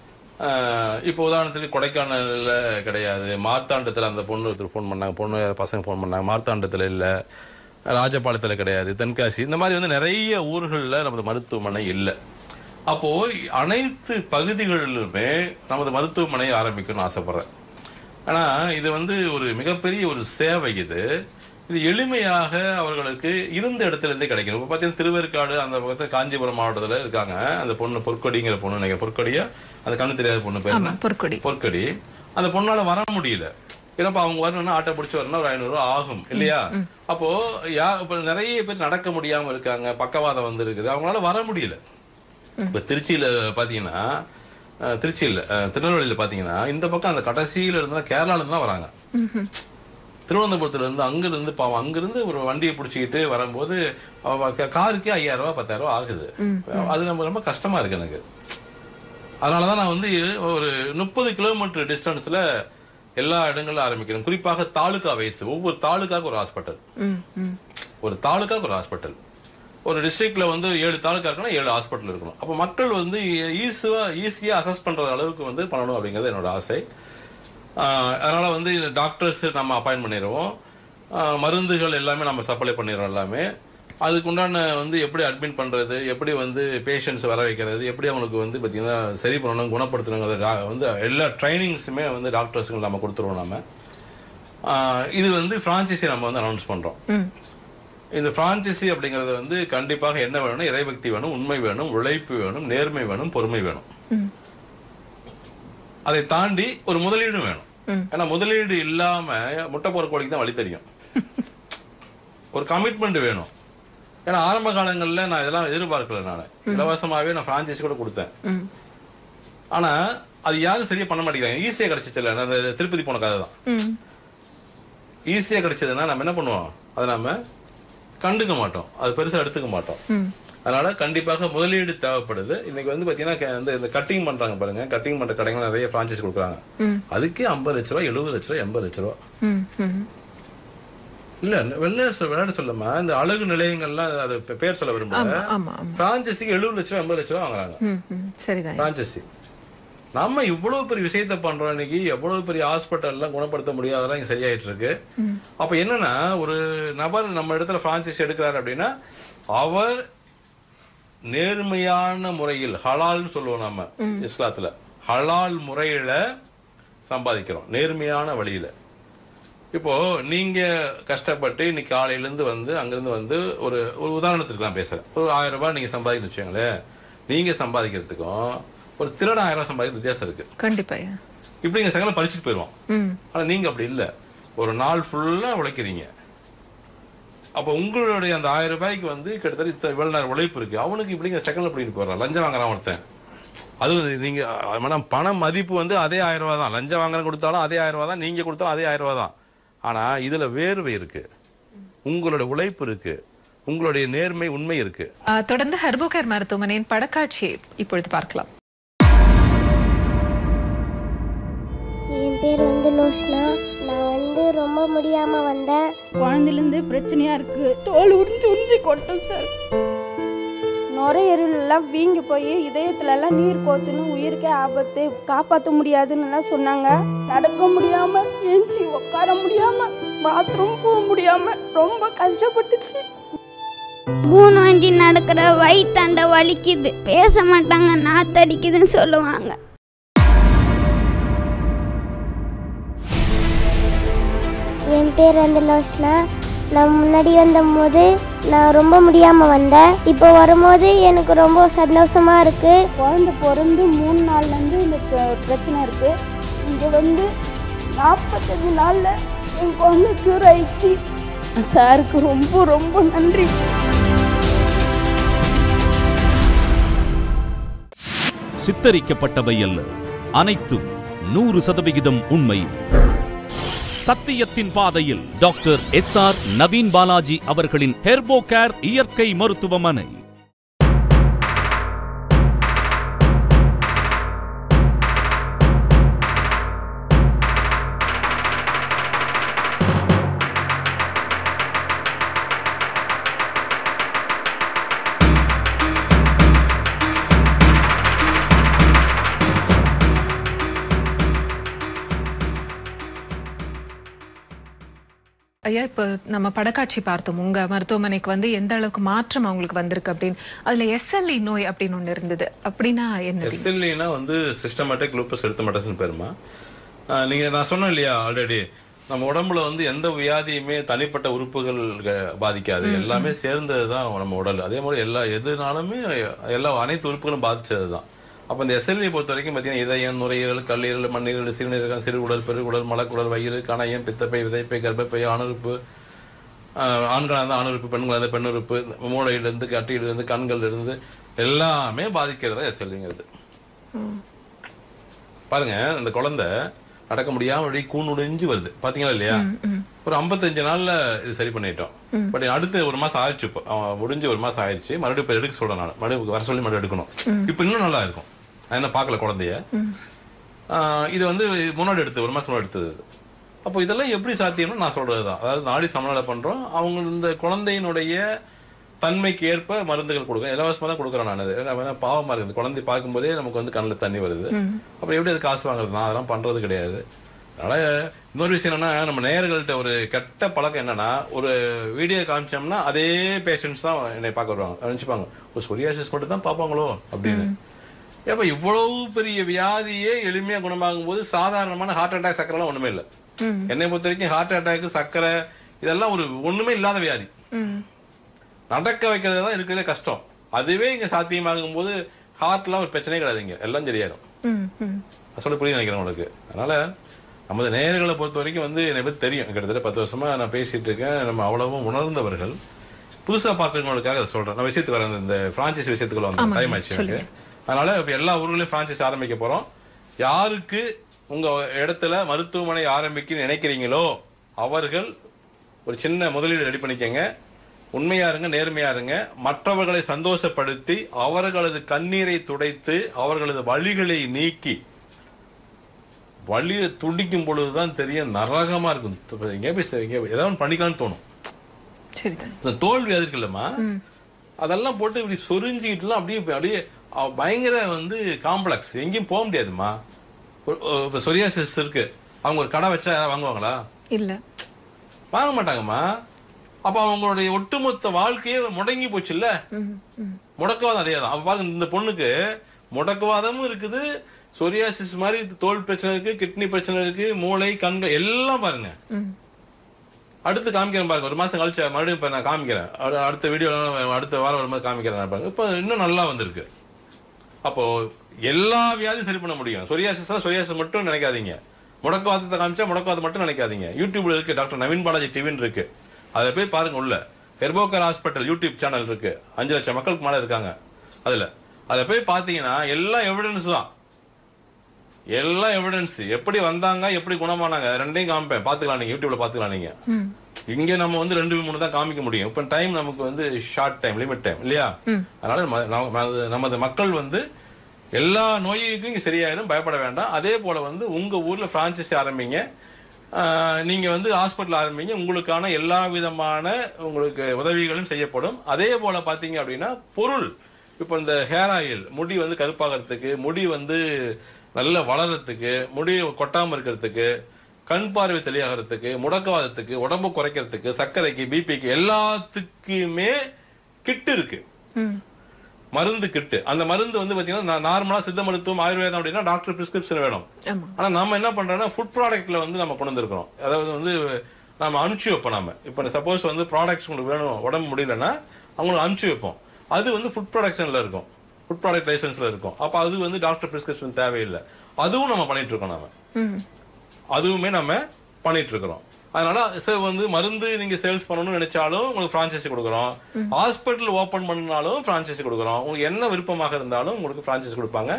இப்போ உதாரணத்துக்கு கொடைக்கானல்ல கிடையாது, மார்த்தாண்டத்தில் அந்த பொண்ணு ஒருத்தர் ஃபோன் பண்ணாங்க, பொண்ணு பசங்க ஃபோன் பண்ணாங்க, மார்த்தாண்டத்தில் இல்லை, ராஜபாளையத்தில் கிடையாது, தென்காசி, இந்த மாதிரி வந்து நிறைய ஊர்களில் நமது மருத்துவமனை இல்லை. அப்போ அனைத்து பகுதிகளிலுமே நமது மருத்துவமனை ஆரம்பிக்கணும்னு ஆசைப்படுறேன். ஆனால் இது வந்து ஒரு மிகப்பெரிய ஒரு சேவை. இது எளிமையாக அவர்களுக்கு இருந்த இடத்துல இருந்தே கிடைக்கணும். இப்போ பார்த்தீங்கன்னா திருவேற்காடு அந்த பக்கத்தில் காஞ்சிபுரம் மாவட்டத்தில் இருக்காங்க அந்த பொண்ணு, பொற்கொடிங்கிற பொண்ணு, நினைக்கிறேன் பொற்கொடியா, அந்த கண்ணு தெரியாத பொண்ணு பேர் பொற்கொடி. அந்த பொண்ணால வர முடியல. ஏன்னா அவங்க வரணும்னா ஆட்டோ பிடிச்சி வரணும்னா ஒரு 500 ரூபா ஆகும் இல்லையா? அப்போ இப்போ நிறைய பேர் நடக்க முடியாம இருக்காங்க, பக்கவாதம் வந்து இருக்குது, அவங்களால வர முடியல. இப்போ திருச்சியில பாத்தீங்கன்னா, திருச்சியில் திருநெல்வேலியில் பார்த்தீங்கன்னா இந்த பக்கம் அந்த கடைசியில் இருந்தா கேரளால இருந்து தான் வராங்க. திருவனந்தபுரத்துல இருந்து அங்கிருந்து பாவம் அங்கிருந்து ஒரு வண்டியை பிடிச்சிக்கிட்டு வரும்போது காருக்கே 5000 ரூபா 10,000 ரூபா ஆகுது. அது நம்ம ரொம்ப கஷ்டமா இருக்கு எனக்கு. அதனாலதான் நான் வந்து ஒரு 30 கிலோமீட்டர் டிஸ்டன்ஸ்ல எல்லா இடங்களும் ஆரம்பிக்கிறேன். குறிப்பாக தாலுகா வைஸ், ஒவ்வொரு தாலுக்காவுக்கு ஒரு ஹாஸ்பிட்டல், ஒரு தாலுக்காவுக்கு ஒரு ஹாஸ்பிட்டல். ஒரு டிஸ்ட்ரிக்ட்ல வந்து 7 தாலுக்கா இருக்குன்னா 7 ஹாஸ்பிட்டல் இருக்கணும். அப்போ மக்கள் வந்து ஈஸியா அசஸ் பண்ற அளவுக்கு வந்து பண்ணணும் அப்படிங்கிறது என்னோட ஆசை. அதனால வந்து டாக்டர்ஸ் நம்ம அப்பாயின்ட் பண்ணிடுவோம், மருந்துகள் எல்லாமே நம்ம சப்ளை பண்ணிடுறோம். எல்லாமே அதுக்குண்டான வந்து எப்படி அட்மிட் பண்றது, எப்படி வந்து பேஷண்ட்ஸ் வர வைக்கிறது, எப்படி அவங்களுக்கு வந்து பார்த்தீங்கன்னா சரி பண்ணணும், குணப்படுத்தணுங்கிறத வந்து எல்லா ட்ரைனிங்ஸுமே வந்து டாக்டர்ஸுக்கு நம்ம கொடுத்துருவோம். நம்ம இது வந்து ஃப்ரான்ச்சைசி நம்ம வந்து அனௌன்ஸ் பண்றோம். இந்த பிரான்சைசி அப்படிங்கிறது வந்து கண்டிப்பாக என்ன வேணும்? இறைபக்தி வேணும், உண்மை வேணும், உழைப்பு வேணும், நேர்மை வேணும், பொறுமை வேணும். அதை தாண்டி ஒரு முதலீடு வேணும். ஏன்னா முதலீடு இல்லாம முட்டை போற கோழிக்கு தான் வழி தெரியும். ஒரு கமிட்மெண்ட் வேணும். ஏன்னா ஆரம்ப காலங்கள்ல நான் இதெல்லாம் எதிர்பார்க்கல. நான் இலவசமாவே நான் பிரான்சைசி கூட கொடுத்தேன். ஆனா அது யாரும் சரியா பண்ண மாட்டேங்கிறாங்க. ஈஸியா கிடைச்சிச்சுல, அந்த திருப்பதி போன கதை தான். ஈஸியா கிடைச்சதுன்னா நம்ம என்ன பண்ணுவோம்? அதை நாம கண்டுக்க மாட்டோம், அது பெருசா எடுத்துக்க மாட்டோம். அதனால கண்டிப்பாக முதலீடு தேவைப்படுது. இன்னைக்கு வந்து பாத்தீங்கன்னா இந்த கட்டிங் பண்றாங்க பாருங்க, கட்டிங் பண்ற கடைகள் நிறைய பிரான்சைஸ் கொடுக்குறாங்க. அதுக்கே 50 லட்ச ரூபா, 70 லட்ச ரூபா, 80 லட்ச ரூபா. இல்ல விளையாட சொல்லமா, இந்த அழகு நிலையங்கள்லாம் அது பேர் சொல்ல விரும்பல, பிரான்சைஸிக்கு 70 லட்ச ரூபா 80 லட்ச ரூபா வாங்குறாங்க பிரான்சைசி. நம்ம இவ்வளவு பெரிய விஷயத்த பண்றோம், இன்னைக்கு எவ்வளவு பெரிய ஹாஸ்பிட்டல்லாம் குணப்படுத்த முடியாதெல்லாம் இங்க சரியாயிட்டு இருக்கு. அப்ப என்னன்னா, ஒரு நபர் நம்ம இடத்துல பிரான்சைஸ் எடுக்கிறாரு அப்படின்னா அவர் நேர்மையான முறையில், ஹலால்னு சொல்லுவோம் நம்ம இஸ்லாத்துல, ஹலால் முறையில சம்பாதிக்கிறோம், நேர்மையான வழியில. இப்போ நீங்க கஷ்டப்பட்டு இன்னைக்கு காலையிலேருந்து வந்து அங்கிருந்து வந்து ஒரு உதாரணத்துக்கு நான் பேசுறேன், ஒரு 1000 ரூபாய் நீங்க சம்பாதிக்கணும்னு வச்சுக்கோங்களேன். நீங்க சம்பாதிக்கிறதுக்கும் ஒரு திருட 1000 ரூபாய் சம்பாதிக்க வித்தியாசம் இருக்கு. கண்டிப்பா. இப்படி நீங்க சகல பறிச்சுட்டு போயிடுவோம். ஆனா நீங்க அப்படி இல்ல, ஒரு நாள் ஃபுல்லா உழைக்கிறீங்க. அப்ப உங்களுடைய அந்த 1000 ரூபாய்க்கு வந்து கிட்டத்தட்ட இவ்வளவு நேரம் உழைப்பு இருக்கு. அவனுக்கு இப்படிங்க செகண்ட்ல பிடிக்கிட்டு போயிடறான், லஞ்சம் வாங்குறான் ஒருத்தன். அது நீங்க பண மதிப்பு வந்து அதே 1000 ரூபாய் தான், லஞ்சம் வாங்குற கொடுத்தாலும் அதே 1000 ரூபாய் தான், நீங்க கொடுத்தாலும் அதே 1000 ரூபாய் தான். ஆனா இதுல வேர்வை இருக்கு, உங்களோட உழைப்பு இருக்கு, உங்களுடைய நேர்மை, உண்மை இருக்கு. தொடர்ந்து ஹெர்போகேர் மருத்துவமனையின் படக்காட்சியை இப்பொழுது பார்க்கலாம். என் என் பேர் வந்து லோஷ்னா. நான் வந்து ரொம்ப முடியாமல் வந்தேன். குழந்தைலேருந்து பிரச்சனையாக இருக்குது. தோல் உறிஞ்சி கொட்டும் சார். நுரையீரலாம் வீங்கி போய் இதயத்துலலாம் நீர் கோத்துன்னு உயிருக்கே ஆபத்து, காப்பாற்ற முடியாதுன்னுலாம் சொன்னாங்க. நடக்க முடியாமல், எழுச்சி உட்கார முடியாமல், பாத்ரூம் போக முடியாமல் ரொம்ப கஷ்டப்பட்டுச்சு. கூனாஞ்சி நடக்கிற வயிற்றாண்ட வலிக்குது, பேச மாட்டாங்க, நாத்தடிக்குதுன்னு சொல்லுவாங்க. என் பேர் வந்து லோஷ்னா. நான் முன்னாடி வந்தபோது நான் ரொம்ப முடியாமல் வந்தேன். இப்போ வரும்போது எனக்கு ரொம்ப சந்தோஷமாக இருக்குது. குழந்தை பிறந்து 3 நாள்லேருந்து இந்த பிரச்சனை இருக்குது. இங்கே வந்து 45 நாளில் என் குழந்தை க்யூர் ஆயிடுச்சு. சாருக்கு ரொம்ப ரொம்ப நன்றி. சித்தரிக்கப்பட்டவை அல்ல, அனைத்தும் 100% உண்மை. சத்தியத்தின் பாதையில் டாக்டர் SR நவீன் பாலாஜி அவர்களின் ஹெர்போகேர் இயற்கை மருத்துவமனை. ஐயா, இப்போ நம்ம படக்காட்சி பார்த்தோம். உங்க மருத்துவமனைக்கு வந்து எந்த அளவுக்கு மாற்றம் அவங்களுக்கு வந்திருக்கு அப்படின்னு. அதுல SLE நோய் அப்படின்னு ஒண்ணு இருந்தது. அப்படின்னா என்ன? SLEனா வந்து சிஸ்டமேட்டிக் லூப்பஸ் எரித்தோமேட்டஸ்னு பேருமா. நீங்க நான் சொன்னேன் இல்லையா ஆல்ரெடி, நம்ம உடம்புல வந்து எந்த வியாதியுமே தனிப்பட்ட உறுப்புகள் பாதிக்காது, எல்லாமே சேர்ந்தது தான் நம்ம உடல். அதே மாதிரி எதுனாலுமே அனைத்து உறுப்புகளும் பாதிச்சது தான். அப்போ இந்த SLE பொறுத்த வரைக்கும் பார்த்தீங்கன்னா இதயம், நுரையீரல், கல்லீரல், மண்ணீரல், சிறுநீரகம், சிறுகுடல், பெருகுடல், மலக்குடல், வயிறு, கணையம், பித்தப்பை, விதைப்பை, கர்ப்பப்பை, ஆணுறுப்பு, ஆண்களாக இருந்தால் ஆணுறுப்பு, பெண்களாக இருந்தால் பெண்ணுறுப்பு, மூளையிலிருந்து, கட்டியிலிருந்து, கண்கள்லேருந்து எல்லாமே பாதிக்கிறதா SLEங்கிறது. பாருங்க, இந்த குழந்தை நடக்க முடியாமல் அப்படி கூணுடைஞ்சு வருது, பார்த்தீங்களா இல்லையா? ஒரு 55 நாளில் இது சரி பண்ணிட்டோம். பட் அடுத்து 1 மாதம் ஆயிடுச்சு. இப்போ முடிஞ்சு 1 மாதம் ஆயிடுச்சு. மறுபடியும் இப்போ எடுக்க சொல்கிறேன் நான். மறுபடியும் வர சொல்லி மறுபடியும் எடுக்கணும். இப்போ இன்னும் நல்லா இருக்கும். நான் என்ன பார்க்கல குழந்தைய. இது வந்து முன்னாடி எடுத்து 1 மாதம் முன்னாடி எடுத்தது. அப்போ இதெல்லாம் எப்படி சாத்தியம்னு நான் சொல்கிறது தான். அதாவது நாடி சமநிலை பண்ணுறோம். அவங்க இந்த குழந்தையினுடைய தன்மைக்கு ஏற்ப மருந்துகள் கொடுக்குறேன். இலவசமாக தான் கொடுக்குறேன் நான். அது பாவமாக இருக்குது. குழந்தை பார்க்கும்போதே நமக்கு வந்து கண்ணில் தண்ணி வருது. அப்புறம் எப்படி அது காசு வாங்குறது? நான் அதெல்லாம் பண்ணுறது கிடையாது. அதனால் இன்னொரு விஷயம் என்னென்னா, நம்ம நேயர்கள்ட்ட ஒரு கெட்ட பழக்கம் என்னென்னா, ஒரு வீடியோ காமிச்சோம்னா அதே பேஷண்ட்ஸ் தான் என்னை பார்க்க வருவாங்க. நினச்சிப்பாங்க, ஒரு சொரியாசிஸ் மட்டும் தான் பார்ப்பாங்களோ அப்படின்னு. ஏப்போ இவ்வளவு பெரிய வியாதியே எளிமையாக குணமாகும் போது சாதாரணமான ஹார்ட் அட்டாக், சக்கரைலாம் ஒன்றுமே இல்லை. என்னை பொறுத்த வரைக்கும் ஹார்ட் அட்டாக்கு, சக்கரை இதெல்லாம் ஒன்றுமே இல்லாத வியாதி. நடக்க வைக்கிறது தான் இருக்கிறதுல கஷ்டம். அதுவே இங்கே சாத்தியமாகும் போது ஹார்ட்லாம் ஒரு பிரச்சனையே கிடையாதுங்க, எல்லாம் சரியாயிடும். சொல்ல புரிய நினைக்கிறேன் உங்களுக்கு. அதனால நமது நேயர்களை பொறுத்த வரைக்கும் வந்து என்னை பற்றி தெரியும். கிட்டத்தட்ட 10 வருஷமா நான் பேசிட்டு இருக்கேன். நம்ம அவ்வளவும் உணர்ந்தவர்கள். புதுசாக பார்க்குறவங்களுக்காக அதை சொல்கிறேன். நான் விஷயத்துக்கு வரேன், இந்த ஃப்ரான்ச்சைஸ் விஷயத்துக்குள்ள வந்து டைம் ஆயிடுச்சு எனக்கு. அதனால இப்போ எல்லா ஊர்களையும் ஃப்ரான்ச்சைஸ் ஆரம்பிக்க போகிறோம். யாருக்கு உங்கள் இடத்துல மருத்துவமனை ஆரம்பிக்க நினைக்கிறீங்களோ அவர்கள் ஒரு சின்ன முதலீடு ரெடி பண்ணிக்கங்க. உண்மையா இருங்க, நேர்மையா இருங்க. மற்றவர்களை சந்தோஷப்படுத்தி அவர்களது கண்ணீரை துடைத்து அவர்களது வலிகளை நீக்கி, வலியை துடிக்கும் பொழுதுதான் தெரியும் நரகமா இருக்கும். ஏதாவது பண்ணிக்கலாம்னு தோணும். இந்த தோல்வி அது இருக்குல்லம்மா, அதெல்லாம் போட்டு இப்படி சொரிஞ்சிக்கிட்டுலாம் அப்படியே பயங்கர வந்து காம்ப்ளெக்ஸ். எங்கேயும் போக முடியாதுமா. இப்போ சொரியாசிஸ் இருக்கு, அவங்க ஒரு கடை வச்சா யாராவது வாங்குவாங்களா? இல்ல, வாங்க மாட்டாங்கம்மா. அப்ப அவங்களுடைய ஒட்டுமொத்த வாழ்க்கையே முடங்கி போச்சு இல்ல. முடக்கவாதம் அதே தான். பாருங்க, இந்த பொண்ணுக்கு முடக்கவாதமும் இருக்குது, சொரியாசிஸ் மாதிரி தோல் பிரச்சனை இருக்கு, கிட்னி பிரச்சனை இருக்கு, மூளை, கண்கள் எல்லாம் பாருங்க. அடுத்து காமிக்கிறேன் பாருங்க. 1 மாசம் கழிச்சு மறுபடியும் இப்ப நான் காமிக்கிறேன். அடுத்த வீடியோ அடுத்த வாரம் வரும்போது காமிக்கிறேன் பாருங்க. இப்ப இன்னும் நல்லா வந்திருக்கு. அப்போ எல்லா வியாதியும் சரி பண்ண முடியும். சொரியாசிஸ் மட்டும் நினைக்காதீங்க. முடக்கவாதத்தை காமிச்சா முடக்கவாதம் மட்டும் நினைக்காதீங்க. யூடியூப்ல இருக்கு, டாக்டர் நவீன் பாலாஜி டிவின்னு இருக்கு. அதுல போய் பாருங்க. உள்ள ஹெர்போகேர் ஹாஸ்பிட்டல் யூடியூப் சேனல் இருக்கு. 5 லட்சம் மக்களுக்கு மேல இருக்காங்க. அதுல போய் பாத்தீங்கன்னா எல்லாம் எவிடன்ஸ் தான். எல்லாம் எவிடன்ஸ். எப்படி வந்தாங்க, எப்படி குணமானாங்க, ரெண்டையும் காமிப்பேன். பாத்துக்கலாம், நீங்க யூடியூப்ல பாத்துக்கலாம். நீங்க இங்க நம்ம வந்து 2-3 தான் காமிக்க முடியும். இப்ப டைம் நமக்கு வந்து ஷார்ட் டைம், லிமிட் டைம் இல்லையா? அதனால நமது மக்கள் வந்து எல்லா நோய்க்கும் இங்கே சரியாயிரும், பயப்பட வேண்டாம். அதே போல் வந்து உங்கள் ஊரில் ஃப்ரான்ச்சைசி ஆரம்பிங்க, நீங்கள் வந்து ஹாஸ்பிட்டல் ஆரம்பிங்க, உங்களுக்கான எல்லா விதமான உங்களுக்கு உதவிகளும் செய்யப்படும். அதே போல் பார்த்தீங்க அப்படின்னா பொருள், இப்போ இந்த ஹேர் ஆயில் முடி வந்து கருப்பாகிறதுக்கு, முடி வந்து நல்லா வளர்கிறதுக்கு, முடி கொட்டாமல் இருக்கிறதுக்கு, கண் பார்வை தெளிவாகிறதுக்கு, முடக்கவாதத்துக்கு, உடம்பு குறைக்கிறதுக்கு, சர்க்கரைக்கு, பிபிக்கு எல்லாத்துக்குமே கிட்டு இருக்கு, மருந்து கிட்டு. அந்த மருந்து வந்து பார்த்தீங்கன்னா நார்மலாக சித்த மருத்துவம் ஆயுர்வேதம் அப்படின்னா டாக்டர் பிரிஸ்கிரிப்ஷன் வேணும். ஆனால் நம்ம என்ன பண்ணுறோம்னா ஃபுட் ப்ராடக்ட்ல வந்து நம்ம கொண்டு வந்துருக்கிறோம். அதாவது வந்து நம்ம அனுப்பிச்சு வைப்போம். நம்ம இப்போ சப்போஸ் வந்து ப்ராடக்ட்ஸ் உங்களுக்கு வேணும், உடம்பு முடியலன்னா அவங்களுக்கு அனுப்பிச்சு வைப்போம். அது வந்து ஃபுட் ப்ரொடக்ஷனில் இருக்கும், ஃபுட் ப்ராடக்ட் லைசன்ஸில் இருக்கும். அப்போ அது வந்து டாக்டர் பிரிஸ்கிரிப்ஷன் தேவையில்லை. அதுவும் நம்ம பண்ணிட்டு இருக்கோம். அதுவுமே நம்ம பண்ணிட்டு இருக்கிறோம். அதனால வந்து மருந்து நீங்க சேல்ஸ் பண்ணணும்னு நினைச்சாலும் உங்களுக்கு ஃப்ரான்ச்சைசி கொடுக்குறோம். ஹாஸ்பிட்டல் ஓபன் பண்ணாலும் ஃப்ரான்ச்சைசி கொடுக்குறோம். உங்களுக்கு என்ன விருப்பமாக இருந்தாலும் உங்களுக்கு ஃப்ரான்ச்சைசி கொடுப்பாங்க.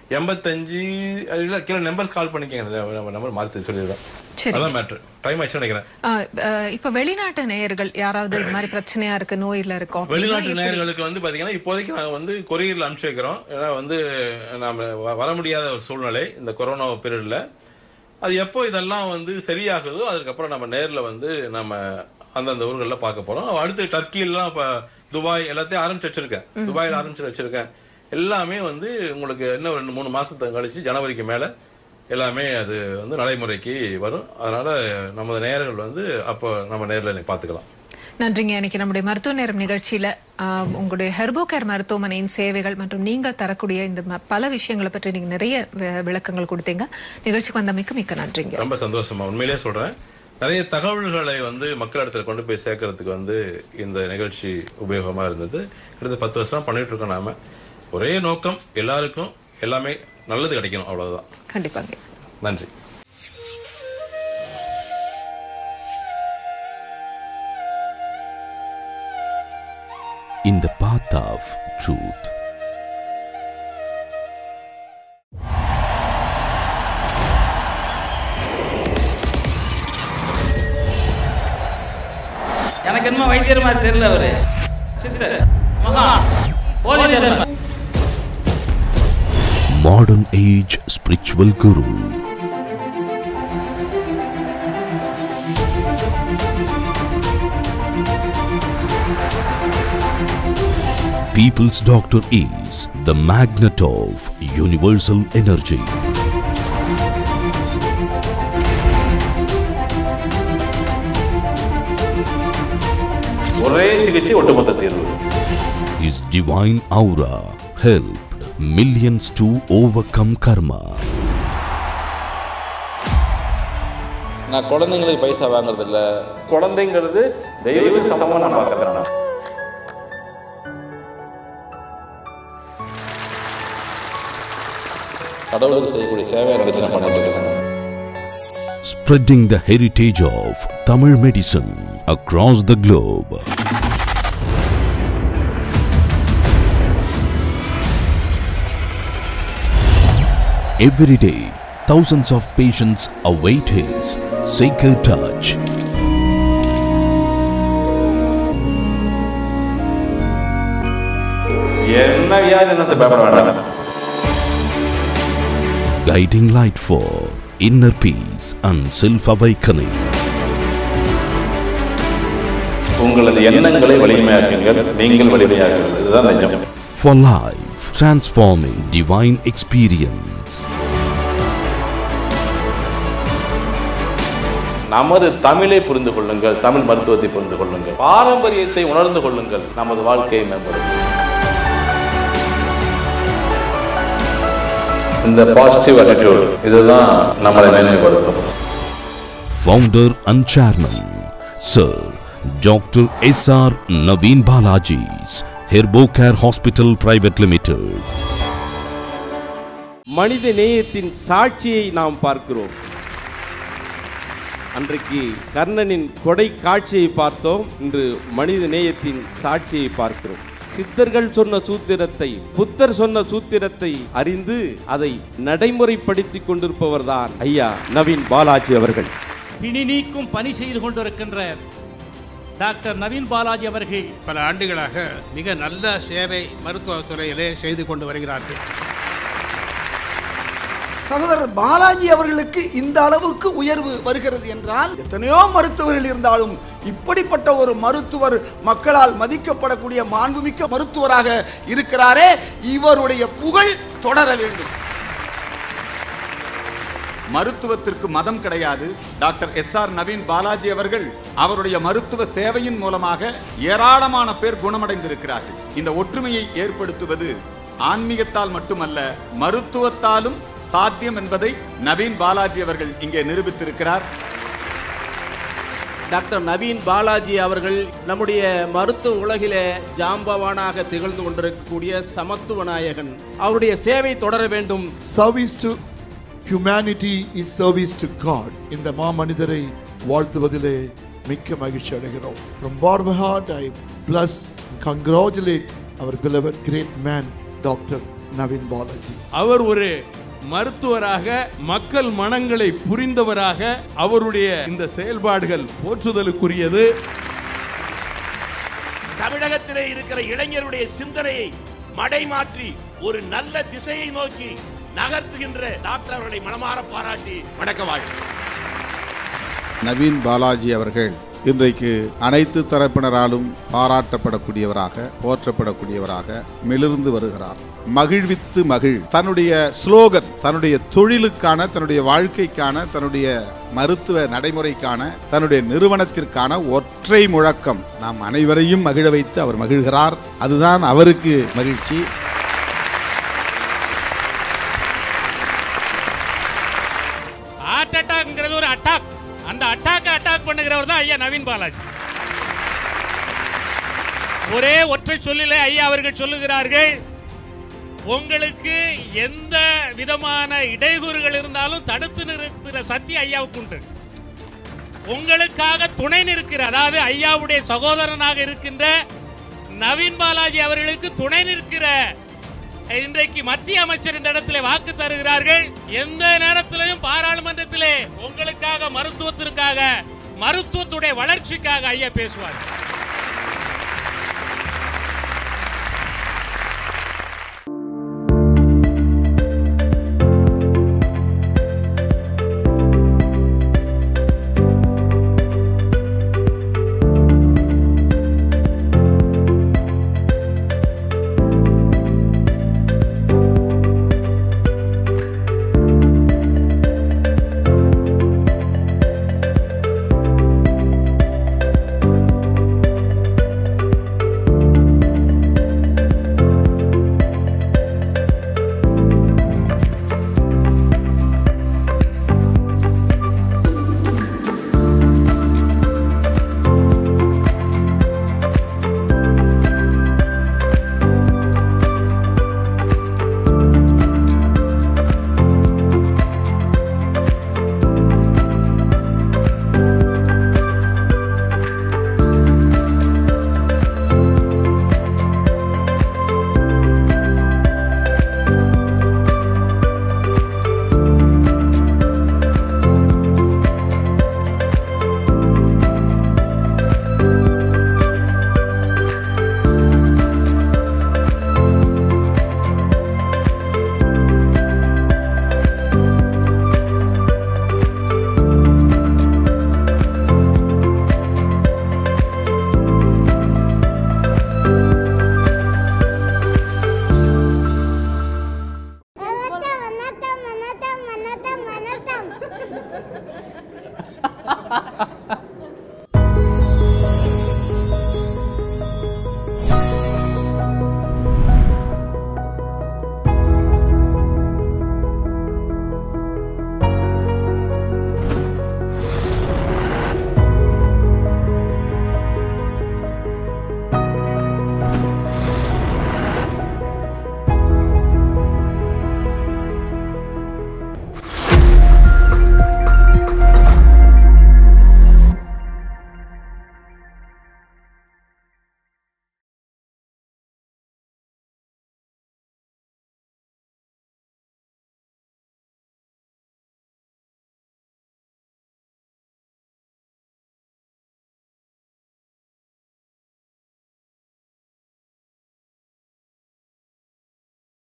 85 கீழே நம்பர்ஸ் கால் பண்ணிக்கங்க, நம்பர் மாற்றி சொல்லிடுறேன். அதான் மேட்ரு. டைம் ஆயிடுச்சு நினைக்கிறேன். இப்ப வெளிநாட்டு நேயர்கள் யாராவது இது மாதிரி பிரச்சனையா இருக்கு, நோயில இருக்கோம், வெளிநாட்டு நேயர்களுக்கு வந்து பாத்தீங்கன்னா இப்போதைக்கு நாங்கள் வந்து கொரியர்ல அனுப்பிச்சு வைக்கிறோம். ஏன்னா வந்து நாம வர முடியாத ஒரு சூழ்நிலை இந்த கொரோனா பீரியட்ல. அது எப்போ இதெல்லாம் வந்து சரியாகுதோ அதுக்கப்புறம் நம்ம நேரில் வந்து நம்ம அந்தந்த ஊர்களில் பார்க்க போகிறோம். அடுத்து டர்க்கியெல்லாம் இப்போ துபாய் எல்லாத்தையும் ஆரம்பிச்சு வச்சுருக்கேன். துபாயில் ஆரம்பிச்சு வச்சுருக்கேன். எல்லாமே வந்து உங்களுக்கு இன்னும் 2-3 மாதத்தை கழிச்சு ஜனவரிக்கு மேலே எல்லாமே அது வந்து நடைமுறைக்கு வரும். அதனால் நமது நேயர்கள் வந்து அப்போ நம்ம நேரில் பார்த்துக்கலாம். நன்றிங்க. இன்னைக்கு நம்முடைய மருத்துவ நேரம் நிகழ்ச்சியில உங்களுடைய ஹெர்போகேர் மருத்துவமனையின் சேவைகள் மற்றும் நீங்கள் தரக்கூடிய இந்த பல விஷயங்களை பற்றி நீங்க நிறைய விளக்கங்கள் கொடுத்தீங்க. நிகழ்ச்சிக்கு வந்தமைக்கு மிக்க நன்றிங்க. ரொம்ப சந்தோஷமா. உண்மையிலே சொல்றேன், நிறைய தகவல்களை வந்து மக்கள் இடத்துல கொண்டு போய் சேர்க்கறதுக்கு வந்து இந்த நிகழ்ச்சி உபயோகமா இருந்தது. கிட்டத்தட்ட 10 வருஷமா பண்ணிட்டு இருக்கோம். நாம ஒரே நோக்கம், எல்லாருக்கும் எல்லாமே நல்லது கிடைக்கணும், அவ்வளவுதான். கண்டிப்பாங்க. நன்றி. In the path of truth. எனக்கு என்ன வைத்தியர் மாதிரி தெரியல, அவரு சித்தர் மகா போதிதர். Modern age spiritual guru. People's doctor is the magnet of universal energy. ஒரே சிகிச்சை ஒட்டுமொத்த தீர்வு. His divine aura helped millions to overcome karma. நான் குழந்தைங்களுக்கு பைசா வாங்குறது இல்ல, குழந்தைங்கிறது தெய்வத்துக்கு சமமா நான் பார்க்கறேன். கடவுளுக்கு செய்யக்கூடிய சேவையை நினைச்சு நான் பண்ணிட்டு இருக்கேன். Spreading the heritage of Tamil medicine across the globe. Every day, thousands of patients await his sacred touch. என்ன வியாதி என்ன பயப்பட வேண்டாம். Guiding light for inner peace and self-awakening. உங்களது எண்ணங்களை வலிமையாக்குங்கள், நீங்கள் வலிமையாக்குங்கள். இதுதான் நிஜம். For life, transforming divine experience. நமது தமிழை புரிந்து கொள்ளுங்கள், தமிழ் மருத்துவத்தை புரிந்து கொள்ளுங்கள், பாரம்பரியத்தை உணர்ந்து கொள்ளுங்கள், நமது வாழ்க்கையை மேம்படும். இந்த பாசிட்டிவ் attitude இதுதான் நம்மளை மேன்மைப்படுத்தும். Founder and Chairman Sir Dr. S.R. Naveen Balaji's Herbocare Hospital Private Limited. மனித நேயத்தின் சாட்சியை நாம் பார்க்கிறோம். அன்றைக்கு கர்ணனின் கொடை காட்சியை பார்த்தோம், இன்று மனித நேயத்தின் சாட்சியை பார்க்கிறோம். சித்தர்கள் சொன்ன சூத்திரத்தை, புத்தர் சொன்ன சூத்திரத்தை அறிந்து அதை நடைமுறைப்படுத்திக் கொண்டிருப்பவர் தான் ஐயா நவீன் பாலாஜி அவர்கள். பிணி நீக்கும் பணி செய்து கொண்டிருக்கின்ற டாக்டர் நவீன் பாலாஜி அவர்கள் பல ஆண்டுகளாக மிக நல்ல சேவை மருத்துவத்துறையிலே செய்து கொண்டு வருகிறார்கள். சகோதரர் பாலாஜி அவர்களுக்கு இந்த அளவுக்கு உயர்வு வருகிறது என்றால் எத்தனையோ மருத்துவர்கள் இருந்தாலும் இப்படிப்பட்ட ஒரு மருத்துவர் மக்களால் மதிக்கப்படக்கூடிய மாண்புமிக்க மருத்துவராக இருக்கிறாரே, இவருடைய புகழ் தொடர வேண்டும். மருத்துவத்திற்கு மதம் கிடையாது. டாக்டர் SR நவீன் பாலாஜி அவர்கள் அவருடைய மருத்துவ சேவையின் மூலமாக ஏராளமான பேர் குணமடைந்திருக்கிறார்கள். இந்த ஒற்றுமையை ஏற்படுத்துவது ஆன்மீகத்தால் மட்டுமல்ல, மருத்துவத்தாலும் சாத்தியம் என்பதை நவீன் பாலாஜி அவர்கள் இங்கே நிரூபித்திருக்கிறார். டாக்டர் நவீன் பாலாஜி அவர்கள் நம்முடைய மருத்துவ உலகிலே ஜாம்பவானாக திகழ்ந்து கொண்டிருக்கக்கூடிய சமத்துவ நாயகன். அவருடைய சேவை தொடர வேண்டும். Service to humanity is service to God. இந்த மாமனிதரை வாழ்த்துவதிலே மிக்க மகிழ்ச்சி அடைகிறோம். From bottom of heart I bless and congratulate our beloved great man Dr. Naveen Balaji. அவர் ஒரு மருத்துவராக, மக்கள் மனங்களை புரிந்தவராக, அவருடைய இந்த செயல்பாடுகள் போற்றுதலுக்குரியது. தமிழகத்திலே இருக்கிற இளைஞருடைய சிந்தனையை மடைமாற்றி ஒரு நல்ல திசையை நோக்கி நகர்த்துகின்ற டாக்டர் அவர்களை மனமாற பாராட்டி வணக்க வாழ்த்து. நவீன் பாலாஜி அவர்கள் இன்றைக்கு அனைத்து தரப்பினராலும் பாராட்டப்படக்கூடியவராக, போற்றப்படக்கூடியவராக மிளிர்ந்து வருகிறார். மகிழ்வித்து மகிழ் தன்னுடைய ஸ்லோகன், தன்னுடைய தொழிலுக்கான, தன்னுடைய வாழ்க்கைக்கான, தன்னுடைய மருத்துவ நடைமுறைக்கான, தன்னுடைய நிறுவனத்திற்கான ஒற்றை முழக்கம். நாம் அனைவரையும் மகிழ வைத்து அவர் மகிழ்கிறார். அதுதான் அவருக்கு மகிழ்ச்சி. ஹார்ட் அட்டாக்ங்கிறது ஒரு அட்டாக். அந்த அட்டாக் பண்ணுகிறவர் தான் ஐயா நவீன் பாலாஜி. ஒரே ஒற்றை சொல்லிலே ஐயா அவர்கள் சொல்லுகிறார்கள், உங்களுக்கு எந்த விதமான இடையூறுகள் இருந்தாலும் தடுத்து நிறுத்துகிற சக்தி ஐயாவுக்கு உண்டு. உங்களுக்காக துணை நிற்கிற, அதாவது ஐயாவுடைய சகோதரனாக இருக்கின்ற நவீன் பாலாஜி அவர்களுக்கு துணை நிற்கிற இன்றைக்கு மத்திய அமைச்சர் இந்த இடத்திலே வாக்கு தருகிறார்கள். எந்த நேரத்திலும் பாராளுமன்றத்திலே உங்களுக்காக, மருத்துவத்திற்காக, மருத்துவத்துடைய வளர்ச்சிக்காக ஐயா பேசுவார்.